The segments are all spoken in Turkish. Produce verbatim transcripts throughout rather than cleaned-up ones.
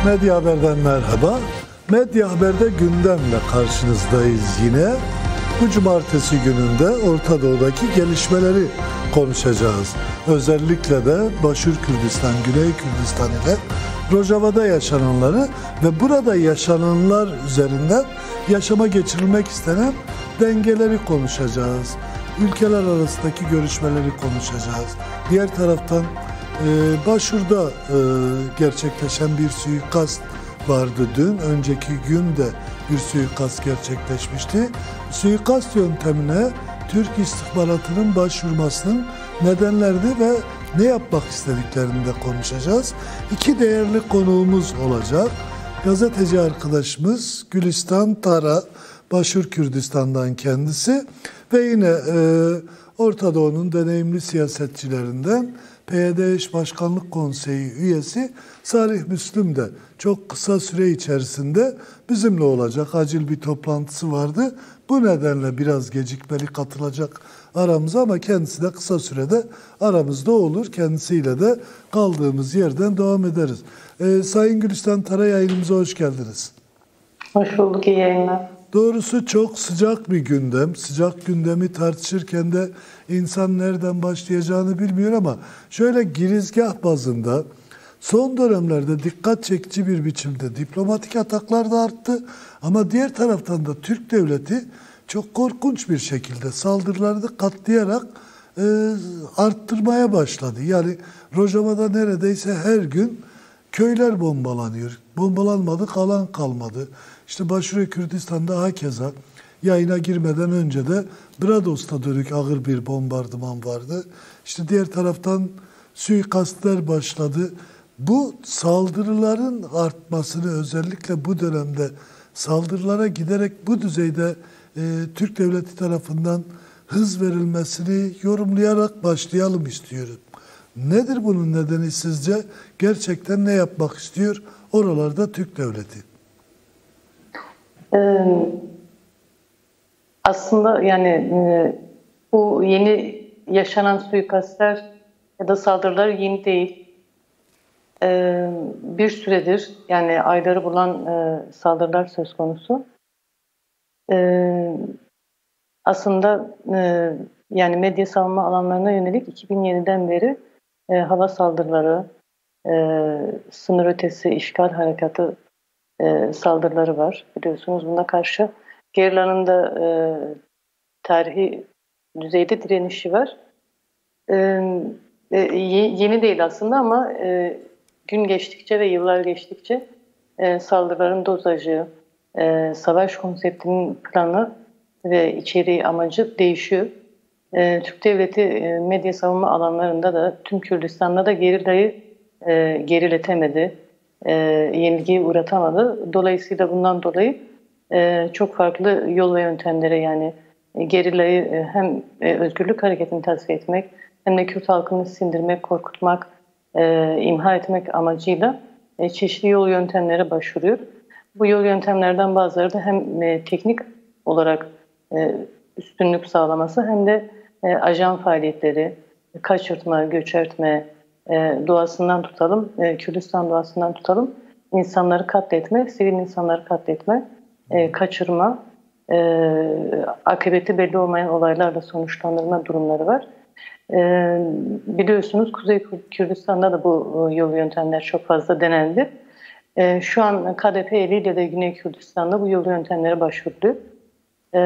Medya Haber'den merhaba. Medya Haber'de gündemle karşınızdayız yine. Bu cumartesi gününde Orta Doğu'daki gelişmeleri konuşacağız. Özellikle de Başur Kürdistan, Güney Kürdistan ile Rojava'da yaşananları ve burada yaşananlar üzerinden yaşama geçirilmek istenen dengeleri konuşacağız. Ülkeler arasındaki görüşmeleri konuşacağız. Diğer taraftan e, Başur'da e, gerçekleşen bir suikast vardı dün. Önceki gün de bir suikast gerçekleşmişti. Suikast yöntemine Türk istihbaratının başvurmasının nedenlerini ve ne yapmak istediklerini de konuşacağız. İki değerli konuğumuz olacak. Gazeteci arkadaşımız Gülistan Tara, Başur Kürdistan'dan kendisi ve yine e, Orta Doğu'nun deneyimli siyasetçilerinden P Y D Eş Başkanlık Konseyi üyesi Salih Müslüm de çok kısa süre içerisinde bizimle olacak. Acil bir toplantısı vardı. Bu nedenle biraz gecikmeli katılacak aramıza ama kendisi de kısa sürede aramızda olur. Kendisiyle de kaldığımız yerden devam ederiz. Ee, Sayın Gülistan Tara, yayınımıza hoş geldiniz. Hoş bulduk, iyi yayınlar. Doğrusu çok sıcak bir gündem. Sıcak gündemi tartışırken de insan nereden başlayacağını bilmiyor ama şöyle girizgah bazında son dönemlerde dikkat çekici bir biçimde diplomatik ataklar da arttı. Ama diğer taraftan da Türk devleti çok korkunç bir şekilde saldırıları katlayarak e, arttırmaya başladı. Yani Rojava'da neredeyse her gün köyler bombalanıyor. Bombalanmadı, kalan kalmadı. İşte Başur Kürdistan'da hakeza yayına girmeden önce de Brados'ta dönük ağır bir bombardıman vardı. İşte diğer taraftan suikastler başladı. Bu saldırıların artmasını, özellikle bu dönemde saldırılara giderek bu düzeyde e, Türk devleti tarafından hız verilmesini yorumlayarak başlayalım istiyorum. Nedir bunun nedeni sizce? Gerçekten ne yapmak istiyor oralarda Türk devleti? Ee, aslında yani e, bu yeni yaşanan suikastler ya da saldırılar yeni değil. Ee, bir süredir, yani ayları bulan e, saldırılar söz konusu. Ee, aslında e, yani medya savunma alanlarına yönelik iki bin yediden beri e, hava saldırıları, e, sınır ötesi işgal harekatı e, saldırıları var. Biliyorsunuz buna karşı Gerila'nın da e, tarihi düzeyde direnişi var. E, e, yeni değil aslında ama e, gün geçtikçe ve yıllar geçtikçe e, saldırıların dozajı, e, savaş konseptinin planı ve içeriği, amacı değişiyor. E, Türk devleti e, medya savunma alanlarında da tüm Kürdistan'da da gerilayı e, geriletemedi. E, yenilgiye uğratamadı. Dolayısıyla bundan dolayı e, çok farklı yol ve yöntemlere, yani e, gerilayı e, hem e, özgürlük hareketini tasfiye etmek hem de Kürt halkını sindirmek, korkutmak, e, imha etmek amacıyla e, çeşitli yol yöntemlere başvuruyor. Bu yol yöntemlerden bazıları da hem e, teknik olarak e, üstünlük sağlaması hem de e, ajan faaliyetleri, kaçırtma, göçertme, e, doğasından tutalım, e, Kürdistan doğasından tutalım, insanları katletme, sivil insanları katletme, e, kaçırma, e, akıbeti belli olmayan olaylarla sonuçlandırma durumları var. E, biliyorsunuz Kuzey Kürdistan'da da bu yol yöntemler çok fazla denendi. E, şu an K D P eliyle de Güney Kürdistan'da bu yol yöntemlere başvurdu. E,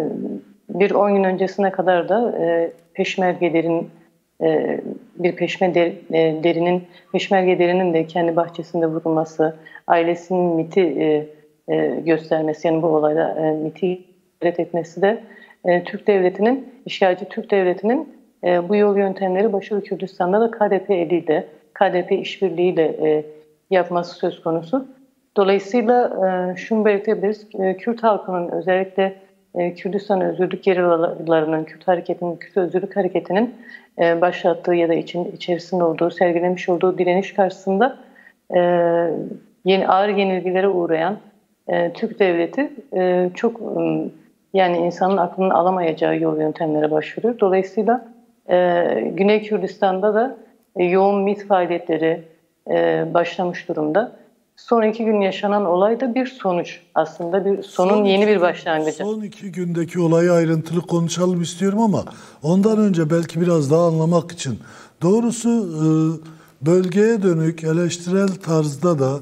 bir on gün öncesine kadar da e, peşmergelerin e, bir peşme der, e, derinin peşmerge derinin de kendi bahçesinde vurulması, ailesinin MİT'i e, e, göstermesi, yani bu olayda e, MİT'i ret etmesi de e, Türk devletinin, işgalci Türk devletinin e, bu yol yöntemleri Başur Kürdistan'da da K D P eliyle, K D P işbirliğiyle e, yapması söz konusu. Dolayısıyla e, şunu belirtebiliriz, e, Kürt halkının, özellikle e, Kürdistan Özgürlük Gerillalarının, Kürt hareketinin, Kürt Özgürlük Hareketi'nin e, başlattığı ya da için, içerisinde olduğu, sergilemiş olduğu direniş karşısında e, yeni ağır yenilgilere uğrayan e, Türk devleti e, çok e, yani insanın aklının alamayacağı yol yöntemlere başvuruyor. Dolayısıyla e, Güney Kürdistan'da da e, yoğun MİT faaliyetleri e, başlamış durumda. son iki gün yaşanan olay da bir sonuç. Aslında bir sonun son yeni iki, bir başlangıcı. Son iki gündeki olayı ayrıntılı konuşalım istiyorum ama ondan önce belki biraz daha anlamak için. Doğrusu bölgeye dönük eleştirel tarzda da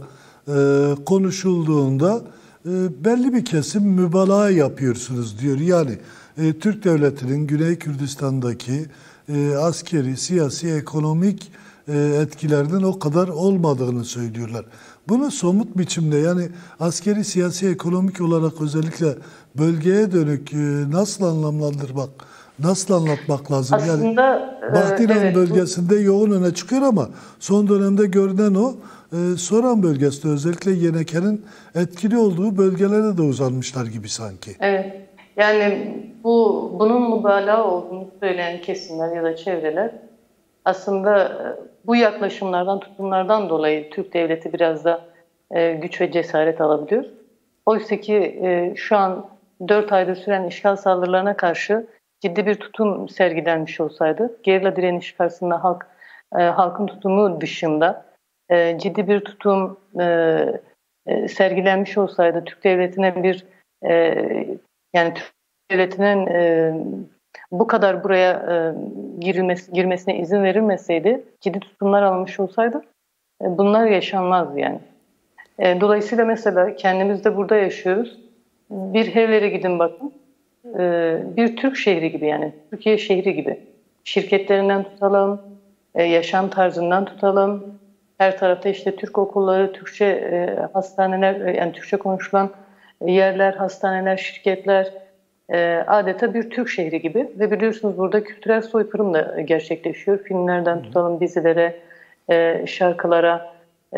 konuşulduğunda belli bir kesim mübalağa yapıyorsunuz diyor. Yani Türk Devleti'nin Güney Kürdistan'daki askeri, siyasi, ekonomik etkilerinin o kadar olmadığını söylüyorlar. Bunu somut biçimde, yani askeri, siyasi, ekonomik olarak özellikle bölgeye dönük nasıl anlamlandırmak, nasıl anlatmak lazım? Aslında yani Bahtinan evet, bölgesinde bu... yoğun öne çıkıyor ama son dönemde görünen o Soran bölgesinde özellikle Yeneke'nin etkili olduğu bölgelere de uzanmışlar gibi sanki. Evet. Yani bu bunun mübalağa olduğunu söyleyen kesimler ya da çevreler aslında bu yaklaşımlardan, tutumlardan dolayı Türk Devleti biraz da e, güç ve cesaret alabiliyor. Oysa ki e, şu an dört aydır süren işgal saldırılarına karşı ciddi bir tutum sergilenmiş olsaydı, gerilla direniş karşısında halk e, halkın tutumu dışında e, ciddi bir tutum e, e, sergilenmiş olsaydı, Türk Devleti'ne bir e, yani Türk Devleti'nin e, bu kadar buraya e, girilmesi, girmesine izin verilmeseydi, ciddi tutumlar alınmış olsaydı e, bunlar yaşanmazdı yani. E, dolayısıyla mesela kendimiz de burada yaşıyoruz. Bir Hevler'e gidin bakın. E, bir Türk şehri gibi, yani Türkiye şehri gibi. Şirketlerinden tutalım, e, yaşam tarzından tutalım. Her tarafta işte Türk okulları, Türkçe e, hastaneler, yani Türkçe konuşulan yerler, hastaneler, şirketler, e, adeta bir Türk şehri gibi. Ve biliyorsunuz burada kültürel soykırım da gerçekleşiyor. Filmlerden tutalım dizilere, e, şarkılara, e,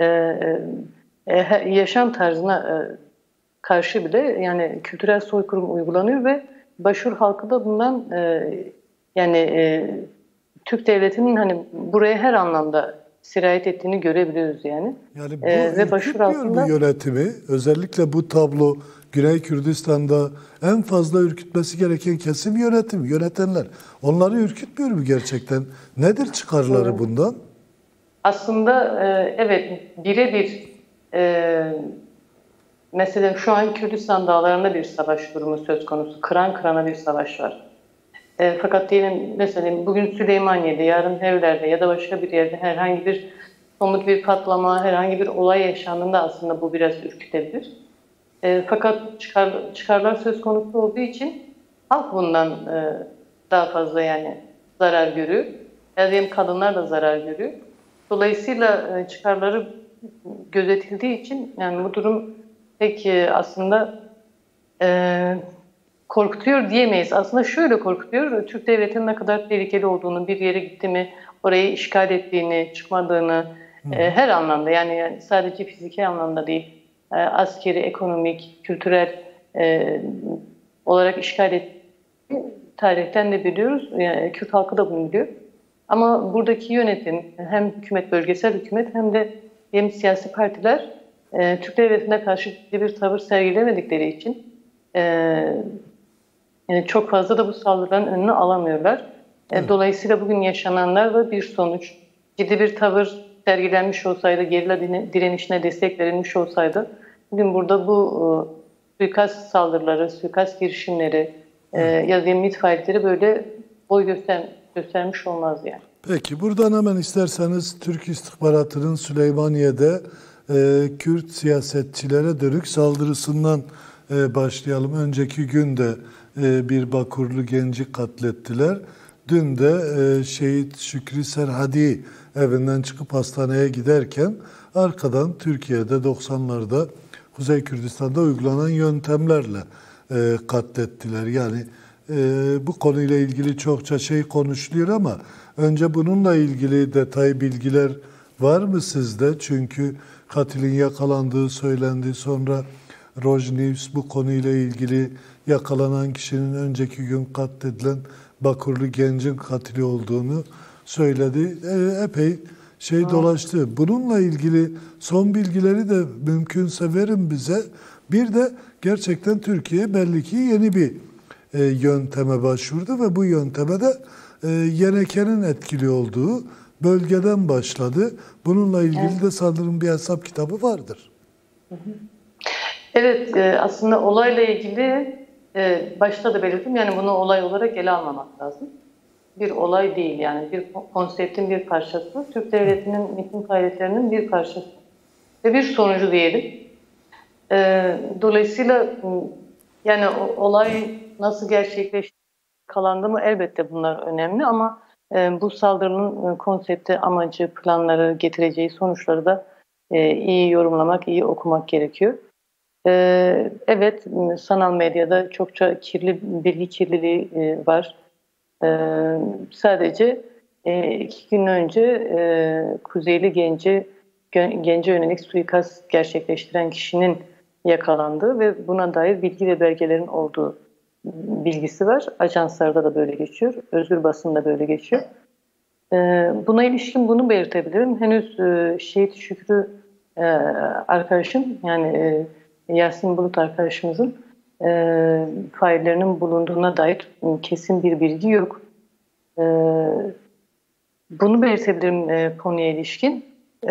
e, yaşam tarzına e, karşı bile yani kültürel soykırım uygulanıyor ve başvuru halkı da bundan e, yani e, Türk Devleti'nin hani buraya her anlamda sirayet ettiğini görebiliyoruz yani. Yani bu ee, ve başvuru altında bu yönetimi, özellikle bu tablo Güney Kürdistan'da en fazla ürkütmesi gereken kesim yönetim, yönetenler. Onları ürkütmüyor mu gerçekten? Nedir çıkarları evet. bundan? Aslında e, evet birebir e, mesela şu an Kürdistan dağlarında bir savaş durumu söz konusu. Kıran kırana bir savaş var. E, fakat diyelim mesela bugün Süleymaniye'de, yarın Hevler'de ya da başka bir yerde herhangi bir somut bir patlama, herhangi bir olay yaşandığında aslında bu biraz ürkütebilir. E, fakat çıkar, çıkarlar söz konusu olduğu için halk bundan e, daha fazla yani zarar görüyor. Ya diyelim kadınlar da zarar görüyor. Dolayısıyla e, çıkarları gözetildiği için yani bu durum pek e, aslında e, korkutuyor diyemeyiz. Aslında şöyle korkutuyor. Türk Devleti'nin ne kadar tehlikeli olduğunu, bir yere gitti mi orayı işgal ettiğini, çıkmadığını e, her anlamda yani, yani sadece fiziki anlamda değil, e, askeri, ekonomik, kültürel e, olarak işgal ettiğini tarihten de biliyoruz. Yani Kürt halkı da bunu biliyor. Ama buradaki yönetim hem hükümet, bölgesel hükümet hem de hem siyasi partiler e, Türk Devleti'ne karşı bir tavır sergilemedikleri için e, yani çok fazla da bu saldırıların önünü alamıyorlar. Evet. Dolayısıyla bugün yaşananlar da bir sonuç. Ciddi bir tavır sergilenmiş olsaydı, gerilla direnişine destek verilmiş olsaydı, bugün burada bu e, suikast saldırıları, suikast girişimleri evet. e, ya da MİT faaliyetleri böyle boy göster göstermiş olmaz yani. Peki buradan hemen isterseniz Türk istihbaratının Süleymaniye'de e, Kürt siyasetçilere dönük saldırısından e, başlayalım. Önceki gün de e, bir Bakurlu genci katlettiler. Dün de e, şehit Şükrü Serhadi evinden çıkıp hastaneye giderken arkadan Türkiye'de doksanlarda Kuzey Kürdistan'da uygulanan yöntemlerle e, katlettiler. Yani e, bu konuyla ilgili çokça şey konuşuluyor ama önce bununla ilgili detay bilgiler var mı sizde? Çünkü katilin yakalandığı söylendi. Sonra Rojnews bu konuyla ilgili yakalanan kişinin önceki gün katledilen Bakurlu gencin katili olduğunu söyledi. E, epey şey ha. dolaştı. Bununla ilgili son bilgileri de mümkünse verin bize. Bir de gerçekten Türkiye belli ki yeni bir e, yönteme başvurdu ve bu yönteme de e, Yeneke'nin etkili olduğu bölgeden başladı. Bununla ilgili evet. de sanırım bir hesap kitabı vardır. Evet, e, aslında olayla ilgili e, başta da belirttim, yani bunu olay olarak ele almamak lazım. Bir olay değil, yani bir konseptin bir parçası, Türk Devleti'nin miting faaliyetlerinin bir parçası ve bir sonucu diyelim. E, dolayısıyla yani olay nasıl gerçekleşti, kalandı mı, elbette bunlar önemli ama e, bu saldırının e, konsepti, amacı, planları, getireceği sonuçları da e, iyi yorumlamak, iyi okumak gerekiyor. Ee, evet, sanal medyada çokça kirli bilgi kirliliği e, var. Ee, sadece e, iki gün önce e, Kuzeyli Genci gence yönelik suikast gerçekleştiren kişinin yakalandığı ve buna dair bilgi ve belgelerin olduğu bilgisi var. Ajanslarda da böyle geçiyor, özgür basında böyle geçiyor. Ee, buna ilişkin bunu belirtebilirim. Henüz e, Şehit Şükrü e, arkadaşım, yani e, Yasin Bulut arkadaşımızın e, faillerinin bulunduğuna dair kesin bir bilgi yok. E, bunu belirtebilirim e, konuya ilişkin. E,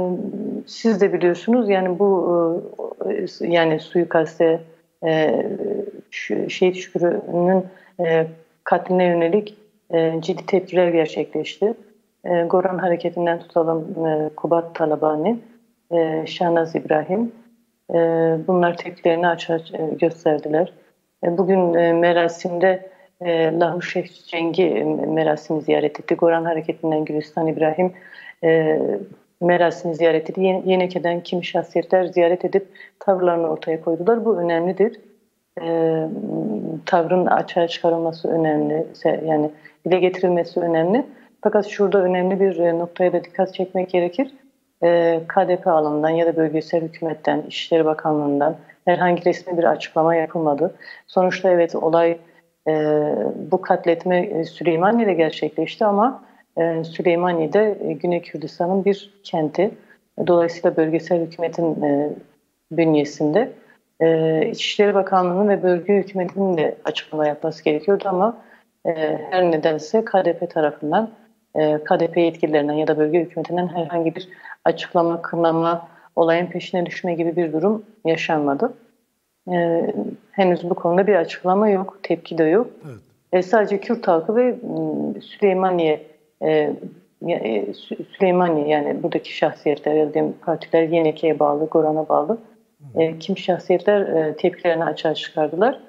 siz de biliyorsunuz, yani bu e, yani suikaste e, Şehit Şükrü'nün e, katline yönelik e, ciddi tepkiler gerçekleşti. E, Goran Hareketi'nden tutalım e, Kubat Talabani, e, Şahnaz İbrahim, e, bunlar tepkilerini açığa e, gösterdiler. E, bugün e, merasimde e, Lahu Şeyh Cengi e, merasimi ziyaret etti. Goran Hareketi'nden Gülistan İbrahim e, merasimi ziyaret etti. Yeni, Yeneke'den kimi şahsiyetler ziyaret edip tavırlarını ortaya koydular. Bu önemlidir. E, tavrın açığa çıkarılması önemli. Yani dile getirilmesi önemli. Fakat şurada önemli bir noktaya da dikkat çekmek gerekir. E, K D P alanından ya da bölgesel hükümetten, İçişleri Bakanlığı'ndan herhangi resmi bir açıklama yapılmadı. Sonuçta evet, olay e, bu katletme Süleymaniye'de gerçekleşti ama e, Süleymaniye'de e, Güney Kürdistan'ın bir kenti. Dolayısıyla bölgesel hükümetin e, bünyesinde. E, İçişleri Bakanlığı'nın ve bölge hükümetinin de açıklama yapması gerekiyordu ama e, her nedense K D P tarafından, e, K D P yetkililerinden ya da bölge hükümetinden herhangi bir açıklama, kınama, olayın peşine düşme gibi bir durum yaşanmadı. E, henüz bu konuda bir açıklama yok, tepki de yok. Evet. E, sadece Kürt halkı ve e, Süleymaniye e, e, Süleymaniye, yani buradaki şahsiyetler ya da partiler Yeneke'ye bağlı, Goran'a bağlı e, kim şahsiyetler e, tepkilerini açığa çıkardılar.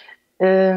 E,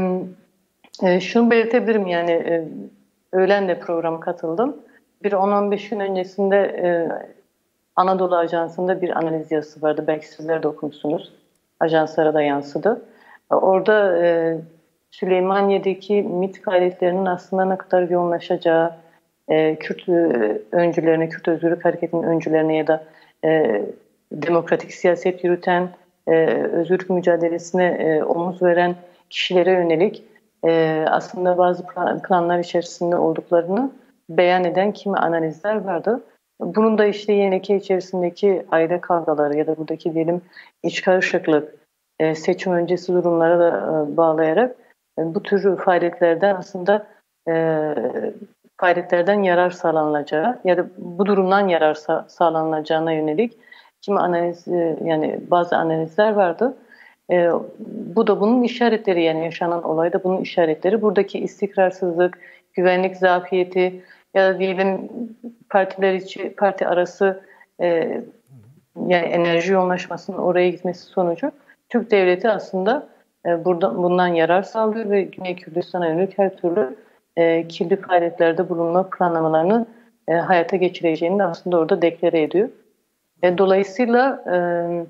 e, şunu belirtebilirim, yani e, öğlen de programa katıldım. Bir on on beş gün öncesinde e, Anadolu Ajansı'nda bir analiz yazısı vardı. Belki sizler de okumuşsunuz. Ajanslara da yansıdı. Orada e, Süleymaniye'deki MİT faaliyetlerinin aslında ne kadar yoğunlaşacağı, e, Kürt e, öncülerine, Kürt Özgürlük Hareketi'nin öncülerine ya da e, demokratik siyaset yürüten, e, özgürlük mücadelesine e, omuz veren kişilere yönelik e, aslında bazı planlar içerisinde olduklarını beyan eden kimi analizler vardı. Bunun da işte Yeneke içerisindeki aile kavgaları ya da buradaki diyelim iç karışıklık, e, seçim öncesi durumlara da e, bağlayarak e, bu tür faaliyetlerden aslında e, faaliyetlerden yarar sağlanacağı ya da bu durumdan yarar sa- sağlanacağına yönelik kimi analiz, e, yani bazı analizler vardı. E, bu da bunun işaretleri, yani yaşanan olayda bunun işaretleri. Buradaki istikrarsızlık, güvenlik zafiyeti ya da diyelim partiler içi, parti arası e, yani enerji yoğunlaşmasının oraya gitmesi sonucu Türk devleti aslında e, burada bundan yarar sağlıyor ve Güney Kürdistan'a yönelik her türlü e, kirli faaliyetlerde bulunma planlamalarını e, hayata geçireceğini de aslında orada deklare ediyor. E, dolayısıyla e,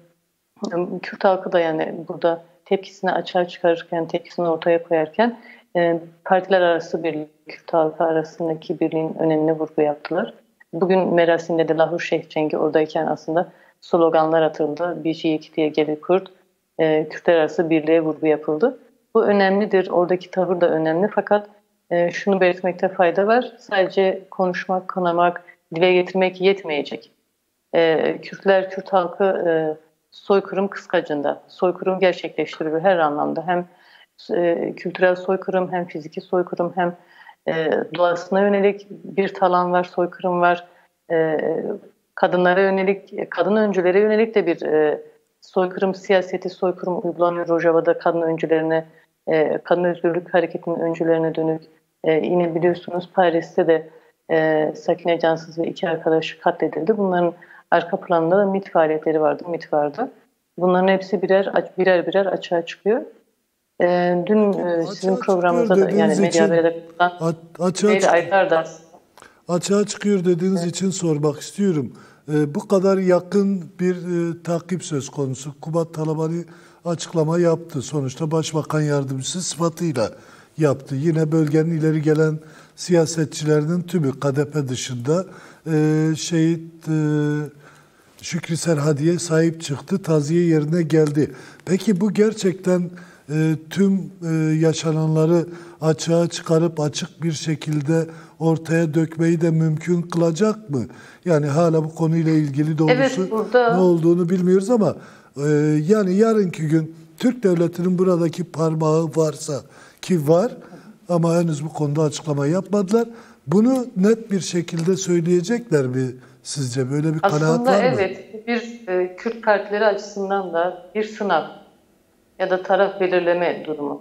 Kürt halkı da yani burada tepkisini açığa çıkarırken, tepkisini ortaya koyarken e, partiler arası birlik, Kürt halkı arasındaki birliğin önemine vurgu yaptılar. Bugün merasimde de Lahu Şeyh Cengi oradayken aslında sloganlar atıldı. Bir şey diye geri Kürt, e, Kürtler arası birliğe vurgu yapıldı. Bu önemlidir. Oradaki tavır da önemli. Fakat e, şunu belirtmekte fayda var. Sadece konuşmak, kınamak, dile getirmek yetmeyecek. E, Kürtler, Kürt halkı e, soykırım kıskacında. Soykırım gerçekleştiriyor her anlamda. Hem e, kültürel soykırım, hem fiziki soykırım, hem e, doğasına yönelik bir talan var, soykırım var. E, kadınlara yönelik, kadın öncülere yönelik de bir e, soykırım siyaseti, soykırım uygulanıyor Rojava'da kadın öncülerine, e, kadın özgürlük hareketinin öncülerine dönük. E, yine biliyorsunuz Paris'te de e, Sakine Cansız ve iki arkadaşı katledildi. Bunların arka planında da MİT faaliyetleri vardı, MİT vardı. Bunların hepsi birer birer birer açığa çıkıyor. E, dün e, sizin programınızda da yani medya haberlerinden açığa, aylardır açığa çıkıyor dediğiniz evet. için sormak istiyorum. E, bu kadar yakın bir e, takip söz konusu. Kubat Talabani açıklama yaptı. Sonuçta Başbakan Yardımcısı sıfatıyla yaptı. Yine bölgenin ileri gelen siyasetçilerinin tümü K D P dışında e, şehit e, Şükrü Serhadi'ye sahip çıktı. Taziye yerine geldi. Peki bu gerçekten e, tüm e, yaşananları açığa çıkarıp açık bir şekilde ortaya dökmeyi de mümkün kılacak mı? Yani hala bu konuyla ilgili doğrusu evet, burada... ne olduğunu bilmiyoruz ama e, yani yarınki gün Türk Devleti'nin buradaki parmağı varsa, ki var ama henüz bu konuda açıklama yapmadılar. Bunu net bir şekilde söyleyecekler mi sizce? Böyle bir Aslında kanaat var mı? Aslında evet, bir e, Kürt partileri açısından da bir sınav ya da taraf belirleme durumu.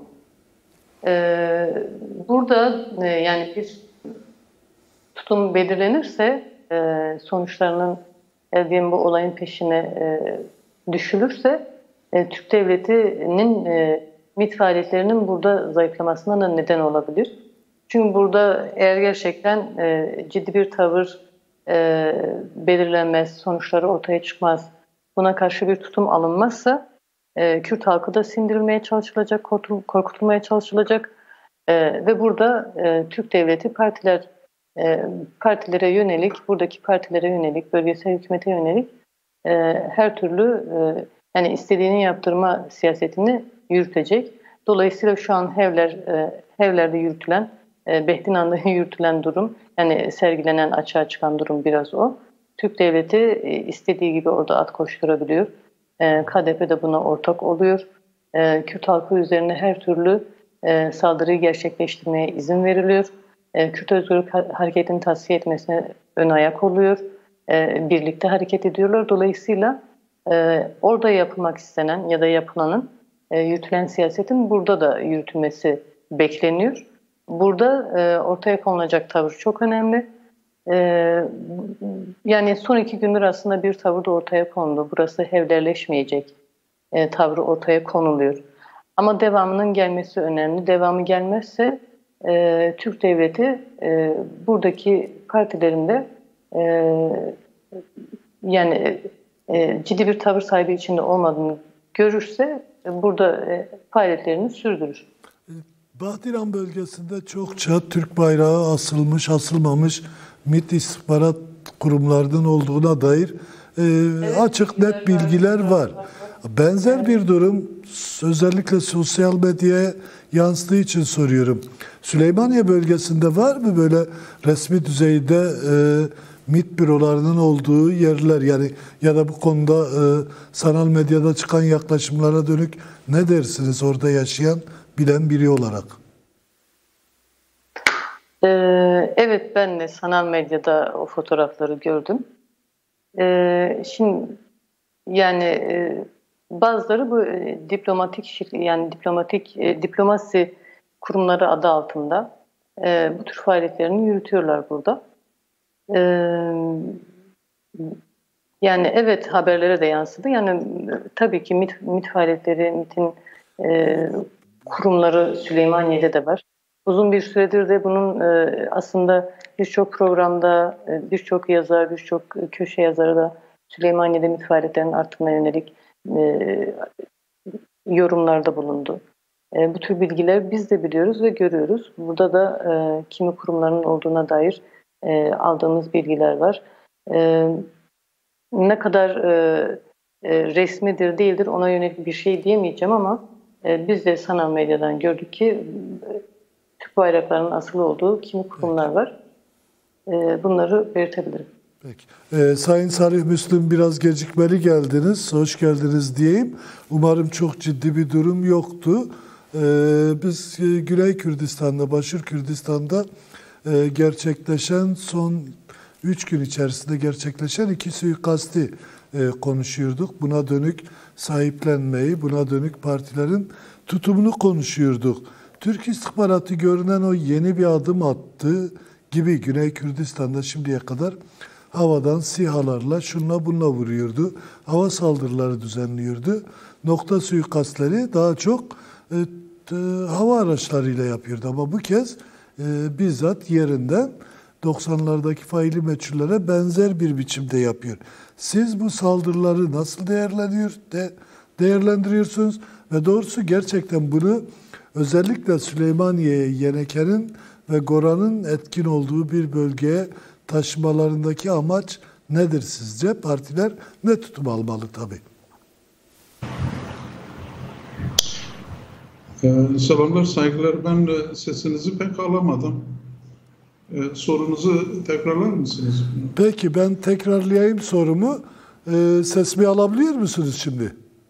Ee, burada e, yani bir tutum belirlenirse, e, sonuçlarının e, diyelim bu olayın peşine e, düşülürse, e, Türk Devleti'nin e, MİT faaliyetlerinin burada zayıflamasına da neden olabilir. Çünkü burada eğer gerçekten e, ciddi bir tavır e, belirlenmez, sonuçları ortaya çıkmaz, buna karşı bir tutum alınmazsa e, Kürt halkı da sindirilmeye çalışılacak, korkutulmaya çalışılacak e, ve burada e, Türk Devleti partiler e, partilere yönelik, buradaki partilere yönelik, bölgesel hükümete yönelik e, her türlü e, yani istediğini yaptırma siyasetini yürütecek. Dolayısıyla şu an Hevler, e, Hevler'de yürütülen, e, Behtinan'da yürütülen durum, yani sergilenen, açığa çıkan durum biraz o. Türk Devleti e, istediği gibi orada at koşturabiliyor. E, K D P de buna ortak oluyor. E, Kürt halkı üzerine her türlü e, saldırıyı gerçekleştirmeye izin veriliyor. E, Kürt Özgürlük Hareketi'ni tasfiye etmesine ön ayak oluyor. E, birlikte hareket ediyorlar. Dolayısıyla e, orada yapılmak istenen ya da yapılanın, e, yürütülen siyasetin burada da yürütülmesi bekleniyor. Burada e, ortaya konulacak tavır çok önemli. E, yani son iki gündür aslında bir tavır da ortaya konuldu. Burası Hevlerleşmeyecek e, tavrı ortaya konuluyor. Ama devamının gelmesi önemli. Devamı gelmezse e, Türk Devleti e, buradaki partilerinde e, yani e, ciddi bir tavır sahibi içinde olmadığını görürse e, burada e, faaliyetlerini sürdürür. Bahtiran bölgesinde çokça Türk bayrağı asılmış, asılmamış MİT istihbarat kurumlarının olduğuna dair e, evet, açık net bilgiler var. Benzer bir durum özellikle sosyal medyaya yansıdığı için soruyorum. Süleymaniye bölgesinde var mı böyle resmi düzeyde e, MİT bürolarının olduğu yerler, yani ya da bu konuda e, sanal medyada çıkan yaklaşımlara dönük ne dersiniz orada yaşayan, bilen biri olarak? Ee, evet, ben de sanal medyada o fotoğrafları gördüm. Ee, şimdi yani e, bazıları bu e, diplomatik yani diplomatik e, diplomasi kurumları adı altında e, bu tür faaliyetlerini yürütüyorlar burada. E, yani evet, haberlere de yansıdı. Yani tabii ki MİT, MİT faaliyetleri, MİT'in e, kurumları Süleymaniye'de de var. Uzun bir süredir de bunun e, aslında birçok programda, e, birçok yazar, birçok köşe yazarı da Süleymaniye'de MİT faaliyetlerinin arttığına yönelik e, yorumlarda bulundu. E, bu tür bilgiler biz de biliyoruz ve görüyoruz. Burada da e, kimi kurumların olduğuna dair e, aldığımız bilgiler var. E, ne kadar e, e, resmidir değildir ona yönelik bir şey diyemeyeceğim ama e, biz de sanal medyadan gördük ki e, Türk bayraklarının asılı olduğu kimi kurumlar var. E, bunları belirtebilirim. Peki. Ee, Sayın Sarih Müslüm, biraz gecikmeli geldiniz. Hoş geldiniz diyeyim. Umarım çok ciddi bir durum yoktu. Ee, biz e, Güney Kürdistan'da, Başır Kürdistan'da e, gerçekleşen son üç gün içerisinde gerçekleşen iki suikasti e, konuşuyorduk. Buna dönük sahiplenmeyi, buna dönük partilerin tutumunu konuşuyorduk. Türk istihbaratı görünen o yeni bir adım attı gibi Güney Kürdistan'da şimdiye kadar havadan SİHA'larla şunla bununla vuruyordu. Hava saldırıları düzenliyordu. Nokta suikastleri daha çok e, e, hava araçlarıyla yapıyordu. Ama bu kez e, bizzat yerinden doksanlardaki faili meçhullere benzer bir biçimde yapıyor. Siz bu saldırıları nasıl değerlendiriyor, de, değerlendiriyorsunuz? Ve doğrusu gerçekten bunu özellikle Süleymaniye'ye, Yeneke'nin ve Goran'ın etkin olduğu bir bölgeye taşımalarındaki amaç nedir sizce? Partiler ne tutum almalı tabii? Ee, selamlar, saygılar. Ben de sesinizi pek alamadım. Ee, sorunuzu tekrarlar mısınız? Peki, ben tekrarlayayım sorumu. Ee, sesimi alabiliyor musunuz şimdi?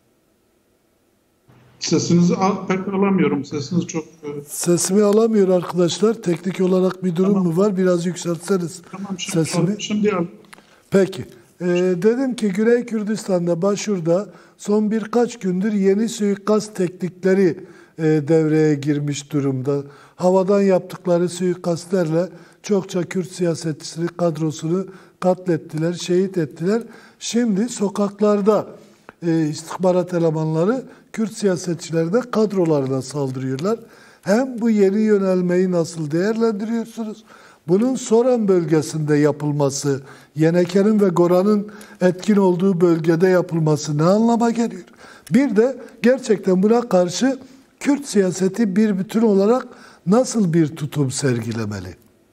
Sesinizi al, pek alamıyorum. Sesiniz çok... Sesimi alamıyor arkadaşlar. Teknik olarak bir durum Tamam. mu var? Biraz yükseltseniz Tamam, şimdi, sesimi. Şimdi al. Peki. Ee, dedim ki Güney Kürdistan'da, Başur'da son birkaç gündür yeni suikast teknikleri e, devreye girmiş durumda. Havadan yaptıkları suikastlerle çokça Kürt siyasetçisini, kadrosunu katlettiler, şehit ettiler. Şimdi sokaklarda e, istihbarat elemanları Kürt siyasetçilerine, kadrolarına saldırıyorlar. Hem bu yeni yönelmeyi nasıl değerlendiriyorsunuz? Bunun Soran bölgesinde yapılması, Yeneke'nin ve Goran'ın etkin olduğu bölgede yapılması ne anlama geliyor? Bir de gerçekten buna karşı Kürt siyaseti bir bütün olarak nasıl bir tutum sergilemeli?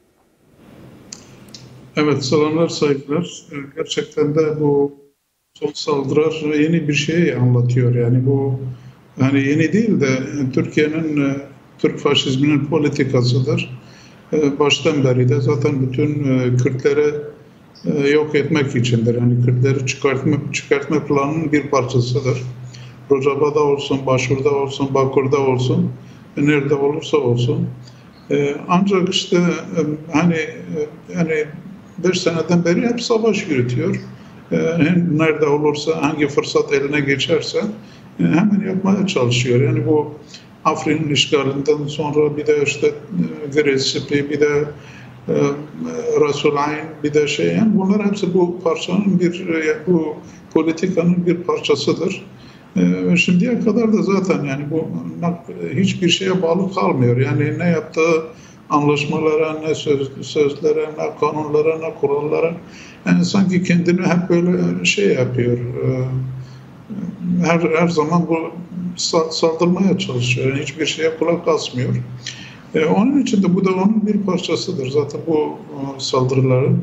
Evet, selamlar, saygılar. Gerçekten de bu son saldırılar yeni bir şey anlatıyor. Yani bu yani yeni değil de Türkiye'nin, Türk faşizminin politikasıdır. Baştan beri de zaten bütün Kürtleri yok etmek içindir. Yani Kürtleri çıkartma, çıkartma planının bir parçasıdır. Rojava'da olsun, Başur'da olsun, Bakur'da olsun, nerede olursa olsun. Ancak işte hani yani beş seneden beri hep savaş yürütüyor. Nerede olursa, hangi fırsat eline geçerse hemen yapmaya çalışıyor. Yani bu Afrin'in işgalinden sonra bir de işte Gresipli, bir de e, Rasulayn, bir de şey, yani bunlar hepsi bu parçanın bir, bu politikanın bir parçasıdır. E, şimdiye kadar da zaten yani bu hiçbir şeye bağlı kalmıyor. Yani ne yaptığı anlaşmalara, ne söz, sözlere, ne kanunlara, ne kurallara, yani sanki kendini hep böyle şey yapıyor. E, her her zaman bu saldırmaya çalışıyor. Yani hiçbir şeye kulak asmıyor. Ee, onun için de bu da onun bir parçasıdır. Zaten bu e, saldırıların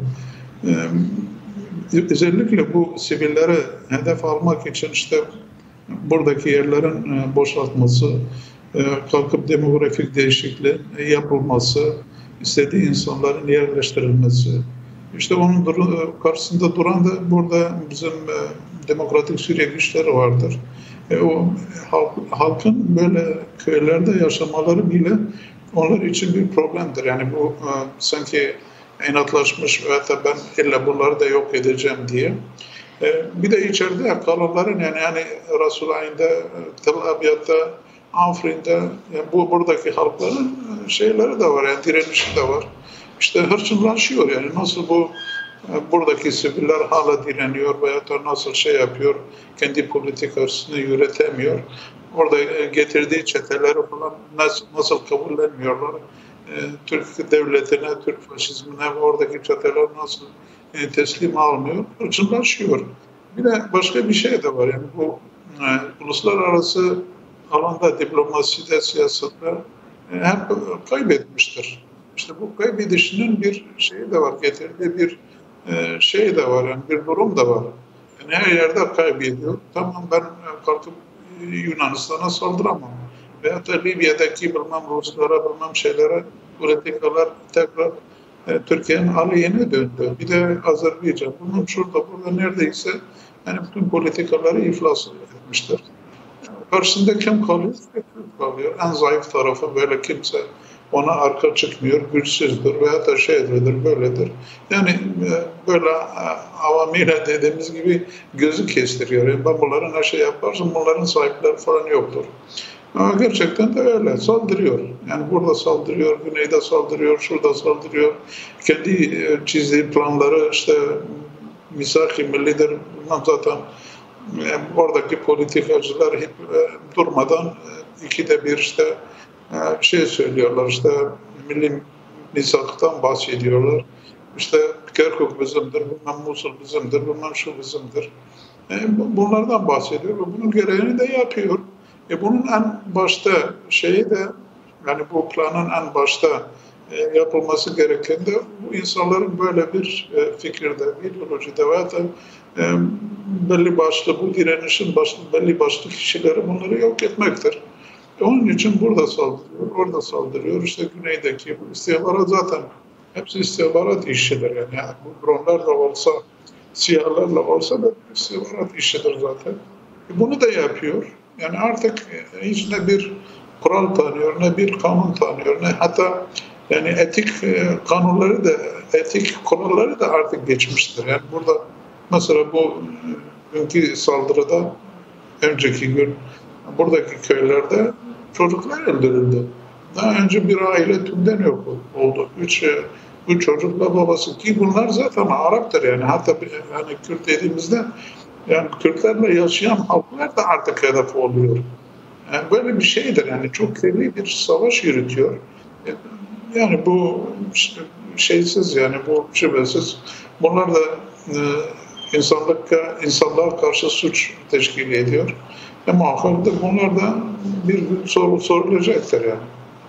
e, özellikle bu sivilleri hedef almak için işte buradaki yerlerin e, boşaltması, e, kalkıp demografik değişikliğin yapılması, istediği insanların yerleştirilmesi. İşte onun dur- karşısında duran da burada bizim e, Demokratik Suriye güçleri vardır. E, o halk, halkın böyle köylerde yaşamaları bile onlar için bir problemdir. Yani bu e, sanki inatlaşmış ve hatta ben illa bunları da yok edeceğim diye. E, bir de içeride kalanların yani yani Rasulayn'de, Tel Abyad'da, Afrin'de yani bu buradaki halkların şeyleri de var, yani direnişi de var. İşte hırçınlaşıyor yani nasıl bu buradaki siviller hala direniyor veya da nasıl şey yapıyor, kendi politikasını yürütemiyor. Orada getirdiği çeteleri falan nasıl, nasıl kabullenmiyorlar. E, Türk devletine, Türk faşizmine ve oradaki çeteler nasıl e, teslim almıyor, hırçınlaşıyor. Bir de başka bir şey de var yani bu e, uluslararası alanda diplomaside, siyasette e, hep kaybetmiştir. İşte bu kaybedişinin bir şeyi de var, getirdiği bir e, şey de var, yani bir durum da var. Yani her yerde kaybediyor. Tamam ben kalkıp Yunanistan'a saldıramam. Veyahut da Libya'daki bilmem Ruslara, bilmem şeylere, politikalar tekrar e, Türkiye'nin aleyhine döndü. Bir de Azerbaycan. Bunun şurada, burada neredeyse yani bütün politikaları iflas etmiştir. karşısında kim kalıyor? Kürt kalıyor. En zayıf tarafı böyle kimse ona arka çıkmıyor, güçsüzdür veya da şeydir, böyledir. Yani böyle avamıyla dediğimiz gibi gözü kestiriyor. Yani ben bunların her şey yaparsam bunların sahipleri falan yoktur. Ama gerçekten de öyle. Saldırıyor. Yani burada saldırıyor, güneyde saldırıyor, şurada saldırıyor. Kendi çizdiği planları işte misak-ı millidir. Bundan zaten yani oradaki politikacılar hep durmadan ikide bir işte şey söylüyorlar, işte milli misaktan bahsediyorlar. İşte Kerkük bizimdir, bilmem Musul bizimdir, bilmem şu bizimdir. E, bunlardan bahsediyor ve bunun gereğini de yapıyor. E, bunun en başta şeyi de, yani bu planın en başta e, yapılması gereken de bu insanların böyle bir e, fikirde, ideolojide veya da e, belli başlı, bu direnişin başlı, belli başlı kişileri bunları yok etmektir. Onun için burada saldırıyor, orada saldırıyor. İşte güneydeki bu istihbarat zaten hepsi istihbarat işidir. Yani, yani bu dronlar da olsa, siyahlarla olsa da istihbarat işidir zaten. E bunu da yapıyor. Yani artık hiç ne bir kural tanıyor, ne bir kanun tanıyor, ne hatta yani etik kanunları da, etik kuralları da artık geçmiştir. Yani burada mesela bu günkü saldırıda, önceki gün buradaki köylerde çocuklar öldürüldü. Daha önce bir aile tümden yok oldu. Üç, üç çocukla babası ki bunlar zaten Arap'tır yani. Hatta yani Kürt dediğimizde yani Kürtlerle yaşayan halklar da artık hedef oluyor. Yani böyle bir şeydir yani çok kirli bir savaş yürütüyor. Yani bu şeysiz yani bu şüphesiz bunlar da e, insanlıkla insanlığa karşı suç teşkil ediyor. E, muhakkak da bunlar da bir gün soru sorulacaktır yani.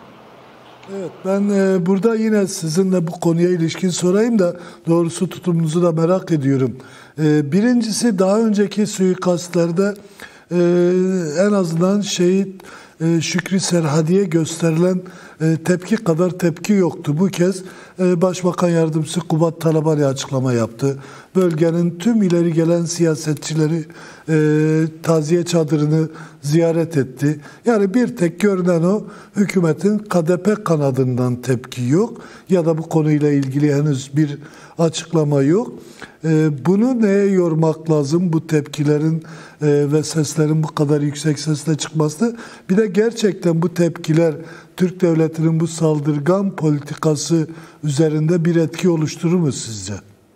Evet, ben e, burada yine sizinle bu konuya ilişkin sorayım da doğrusu tutumunuzu da merak ediyorum. E, birincisi daha önceki suikastlerde e, en azından şehit e, Şükrü Serhadi'ye gösterilen e, tepki kadar tepki yoktu. Bu kez e, Başbakan Yardımcısı Kubat Talabani açıklama yaptı. Bölgenin tüm ileri gelen siyasetçileri e, taziye çadırını ziyaret etti. Yani bir tek görünen o, hükümetin K D P kanadından tepki yok ya da bu konuyla ilgili henüz bir açıklama yok. E, bunu neye yormak lazım, bu tepkilerin e, ve seslerin bu kadar yüksek sesle çıkması? Bir de gerçekten bu tepkiler Türk Devleti'nin bu saldırgan politikası üzerinde bir etki oluşturur mu sizce?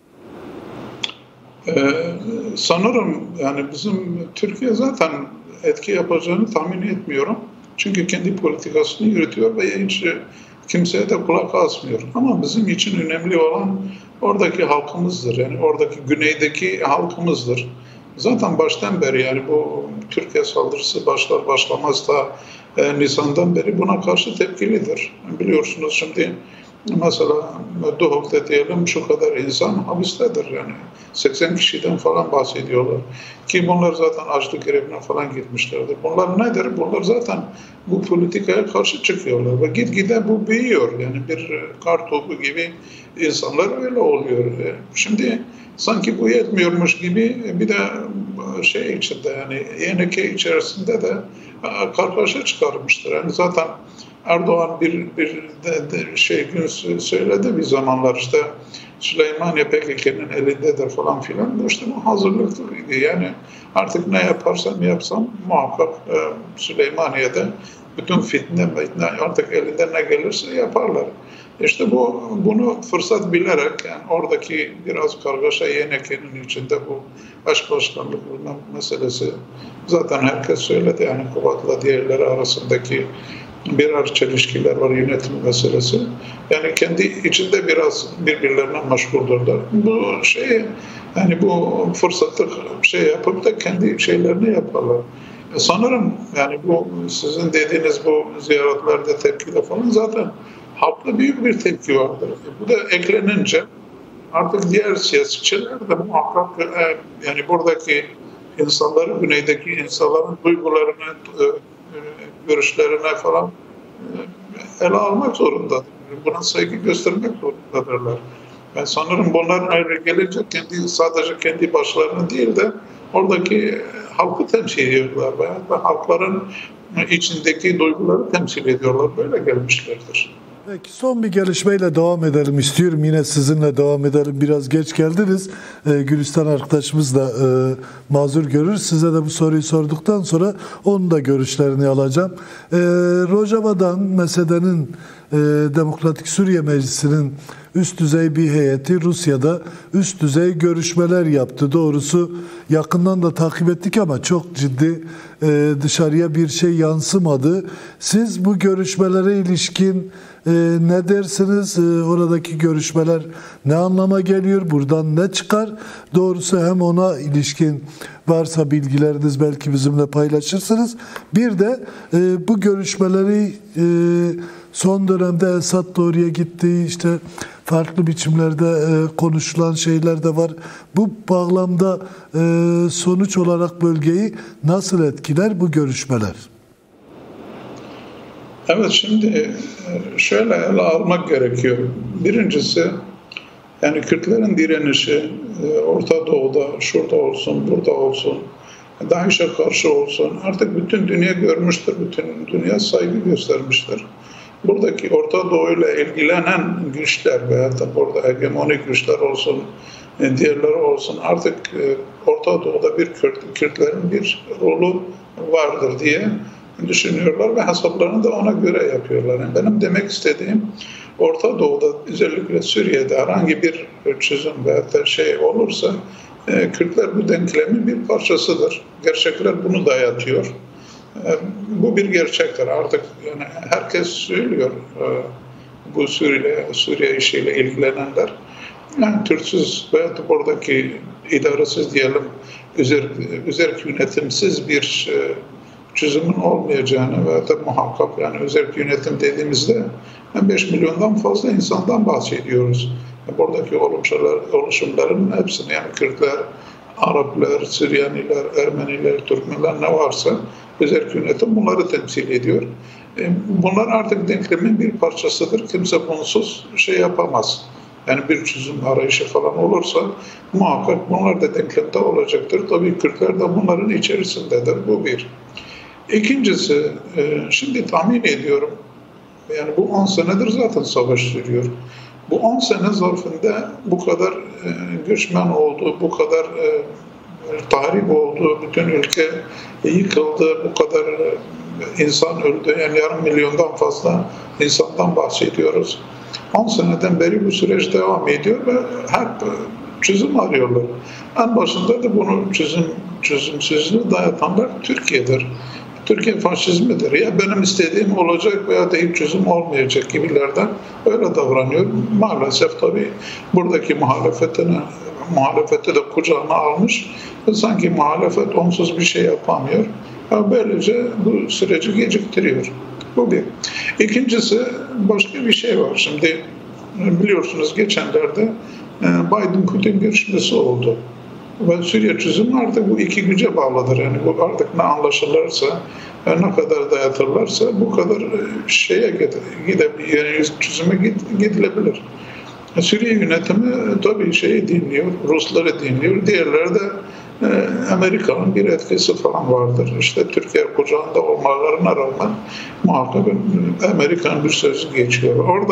Ee, sanırım yani bizim Türkiye zaten etki yapacağını tahmin etmiyorum. Çünkü kendi politikasını yürütüyor ve hiç kimseye de kulak asmıyor. Ama bizim için önemli olan oradaki halkımızdır. Yani oradaki güneydeki halkımızdır. Zaten baştan beri yani bu Türkiye saldırısı başlar başlamaz da e, Nisan'dan beri buna karşı tepkilidir. Biliyorsunuz şimdi mesela Duhok'ta diyelim şu kadar insan hapistedir yani. seksen kişiden falan bahsediyorlar. Ki bunlar zaten açlık grevine falan gitmişlerdi. Bunlar nedir? Bunlar zaten bu politikaya karşı çıkıyorlar ve gitgide bu büyüyor. Yani bir kar topu gibi insanlar öyle oluyor. Şimdi sanki bu yetmiyormuş gibi bir de şey içinde yani Y N K içerisinde de kargaşa çıkarmıştır. Yani zaten Erdoğan bir bir de, de şey gün söyledi bir zamanlar işte Süleymaniye P K K'nın elindedir falan filan. Bu işte bu hazırlıktır. Yani artık ne yaparsam yapsam muhakkak e, Süleymaniye'de bütün fitne artık elinden ne gelirse yaparlar. İşte bu bunu fırsat bilerek yani oradaki biraz kargaşa Y N K'nin içinde bu başbaşkanlık meselesi zaten herkes söyledi yani Kubat'la diğerleri arasındaki birer çelişkiler var yönetim meselesi. Yani kendi içinde biraz birbirlerine meşguldurlar. Bu şey yani bu fırsatı şey yapıp da kendi şeylerini yaparlar. E sanırım yani bu sizin dediğiniz bu ziyaretlerde tepkiyle falan zaten halkta büyük bir tepki vardır. E bu da eklenince artık diğer siyasetçiler de muhakkak e, yani buradaki insanları, güneydeki insanların duygularını e, görüşlerine falan ele almak zorundadır. Buna saygı göstermek zorundadırlar. Ben sanırım bunların ayrı gelince kendi sadece kendi başlarına değil de oradaki halkı temsil ediyorlar veya da halkların içindeki duyguları temsil ediyorlar. Böyle gelmişlerdir. Peki son bir gelişmeyle devam edelim istiyorum. Yine sizinle devam edelim. Biraz geç geldiniz. Ee, Gülistan arkadaşımız da e, mazur görür. Size de bu soruyu sorduktan sonra onun da görüşlerini alacağım. Ee, Rojava'dan M S D'nin e, Demokratik Suriye Meclisi'nin üst düzey bir heyeti Rusya'da üst düzey görüşmeler yaptı. Doğrusu yakından da takip ettik ama çok ciddi e, dışarıya bir şey yansımadı. Siz bu görüşmelere ilişkin e, ne dersiniz? E, oradaki görüşmeler ne anlama geliyor? Buradan ne çıkar? Doğrusu hem ona ilişkin varsa bilgileriniz belki bizimle paylaşırsınız. Bir de e, bu görüşmeleri e, son dönemde Esad da oraya gitti, işte farklı biçimlerde e, konuşulan şeyler de var. Bu bağlamda e, sonuç olarak bölgeyi nasıl etkiler bu görüşmeler? Evet, şimdi şöyle ele almak gerekiyor. Birincisi, yani Kürtlerin direnişi Orta Doğu'da, şurada olsun, burada olsun, DAEŞ'e karşı olsun, artık bütün dünya görmüştür, bütün dünya saygı göstermiştir. Buradaki Orta Doğu ile ilgilenen güçler veya da burada hegemonik güçler olsun, diğerleri olsun, artık Orta Doğu'da bir Kürt, Kürtlerin bir rolü vardır diye düşünüyorlar ve hesaplarını da ona göre yapıyorlar. Yani benim demek istediğim, Orta Doğu'da, özellikle Suriye'de herhangi bir çözüm veya da şey olursa e, Kürtler bu denklemin bir parçasıdır. Gerçekler bunu dayatıyor. E, bu bir gerçektir. Artık yani herkes söylüyor e, bu Suriye, Suriye işiyle ilgilenenler. Yani Türksüz veya da buradaki idaresiz diyelim, üzerk, üzerk yönetimsiz bir e, çözümün olmayacağını ve da muhakkak, yani özerk yönetim dediğimizde beş milyondan fazla insandan bahsediyoruz. Buradaki oluşumlar, oluşumların hepsini, yani Kürtler, Araplar, Süryaniler, Ermeniler, Türkmenler ne varsa özerk yönetim bunları temsil ediyor. Bunlar artık denklemin bir parçasıdır. Kimse bunsuz şey yapamaz. Yani bir çözüm arayışı falan olursa muhakkak bunlar da denklemde olacaktır. Tabii Kürtler de bunların içerisindedir. Bu bir. İkincisi, şimdi tahmin ediyorum, yani bu on senedir zaten savaş sürüyor. Bu on sene zarfında bu kadar göçmen oldu, bu kadar tahrip oldu, bütün ülke yıkıldı, bu kadar insan öldü, yani yarım milyondan fazla insandan bahsediyoruz. on seneden beri bu süreç devam ediyor ve hep çözüm arıyorlar. En başında da bunu çözüm, çözümsüzlüğü dayatanlar Türkiye'dir. Türkiye faşizmidir. Ya benim istediğim olacak veya da hiç çözüm olmayacak gibilerden öyle davranıyor. Maalesef tabii buradaki muhalefetini, muhalefeti de kucağına almış. Sanki muhalefet onsuz bir şey yapamıyor. Böylece bu süreci geciktiriyor. Bu bir. İkincisi, başka bir şey var. Şimdi biliyorsunuz geçenlerde Biden-Putin görüşmesi oldu. Ve Suriye çözümü artık bu iki güce bağlıdır. Yani bu artık ne anlaşılırsa, ne kadar dayatırlarsa bu kadar şeye gidebilir, yani çözüme gidilebilir. Suriye yönetimi tabii şeyi dinliyor, Rusları dinliyor. Diğerleri de Amerika'nın bir etkisi falan vardır. İşte Türkiye kucağında olmalarına rağmen muhakkak Amerika'nın bir sözü geçiyor. Orada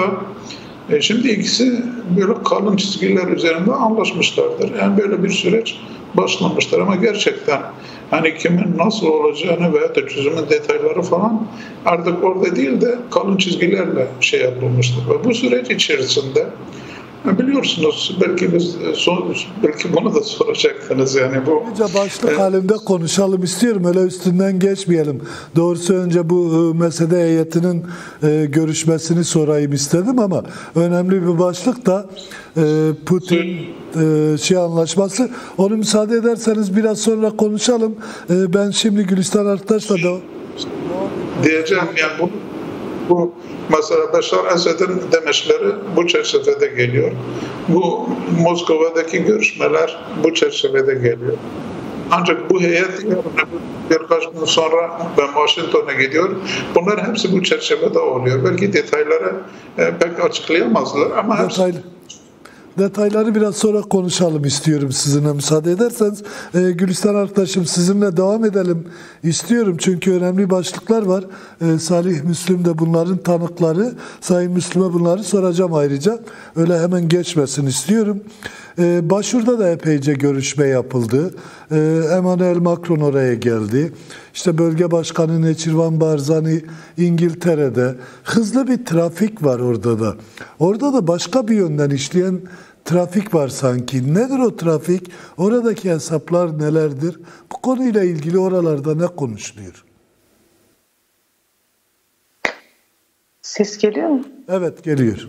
E şimdi ikisi böyle kalın çizgiler üzerinde anlaşmışlardır. Yani böyle bir süreç başlamıştır ama gerçekten hani kimin nasıl olacağını veya da çözümün detayları falan artık orada değil de kalın çizgilerle şey yapılmıştır. Ve bu süreç içerisinde biliyorsunuz, belki biz son, belki bunu da soracaktınız, yani bu. Önce başlık e, halinde konuşalım istiyorum, öyle üstünden geçmeyelim. Doğrusu önce bu M S D heyetinin e, görüşmesini sorayım istedim ama önemli bir başlık da e, Putin e, şey anlaşması. Onu müsaade ederseniz biraz sonra konuşalım. E, ben şimdi Gülistan arkadaşla da diyeceğim, yani bu Bu mesela Beşar Esed'in demeçleri bu çerçevede geliyor. Bu Moskova'daki görüşmeler bu çerçevede geliyor. Ancak bu heyet birkaç gün sonra ben Washington'a gidiyor. Bunlar hepsi bu çerçevede oluyor. Belki detayları e, pek açıklayamazlar ama detaylı. detayları biraz sonra konuşalım istiyorum sizinle müsaade ederseniz. Ee, Gülistan arkadaşım sizinle devam edelim istiyorum. Çünkü önemli başlıklar var. Ee, Salih Müslüm de bunların tanıkları. Sayın Müslüm'e bunları soracağım ayrıca. Öyle hemen geçmesin istiyorum. Ee, Başur'da da epeyce görüşme yapıldı. Ee, Emmanuel Macron oraya geldi. İşte bölge başkanı Neçirvan Barzani İngiltere'de. Hızlı bir trafik var orada da. Orada da başka bir yönden işleyen trafik var sanki. Nedir o trafik? Oradaki hesaplar nelerdir? Bu konuyla ilgili oralarda ne konuşuluyor? Ses geliyor mu? Evet, geliyor.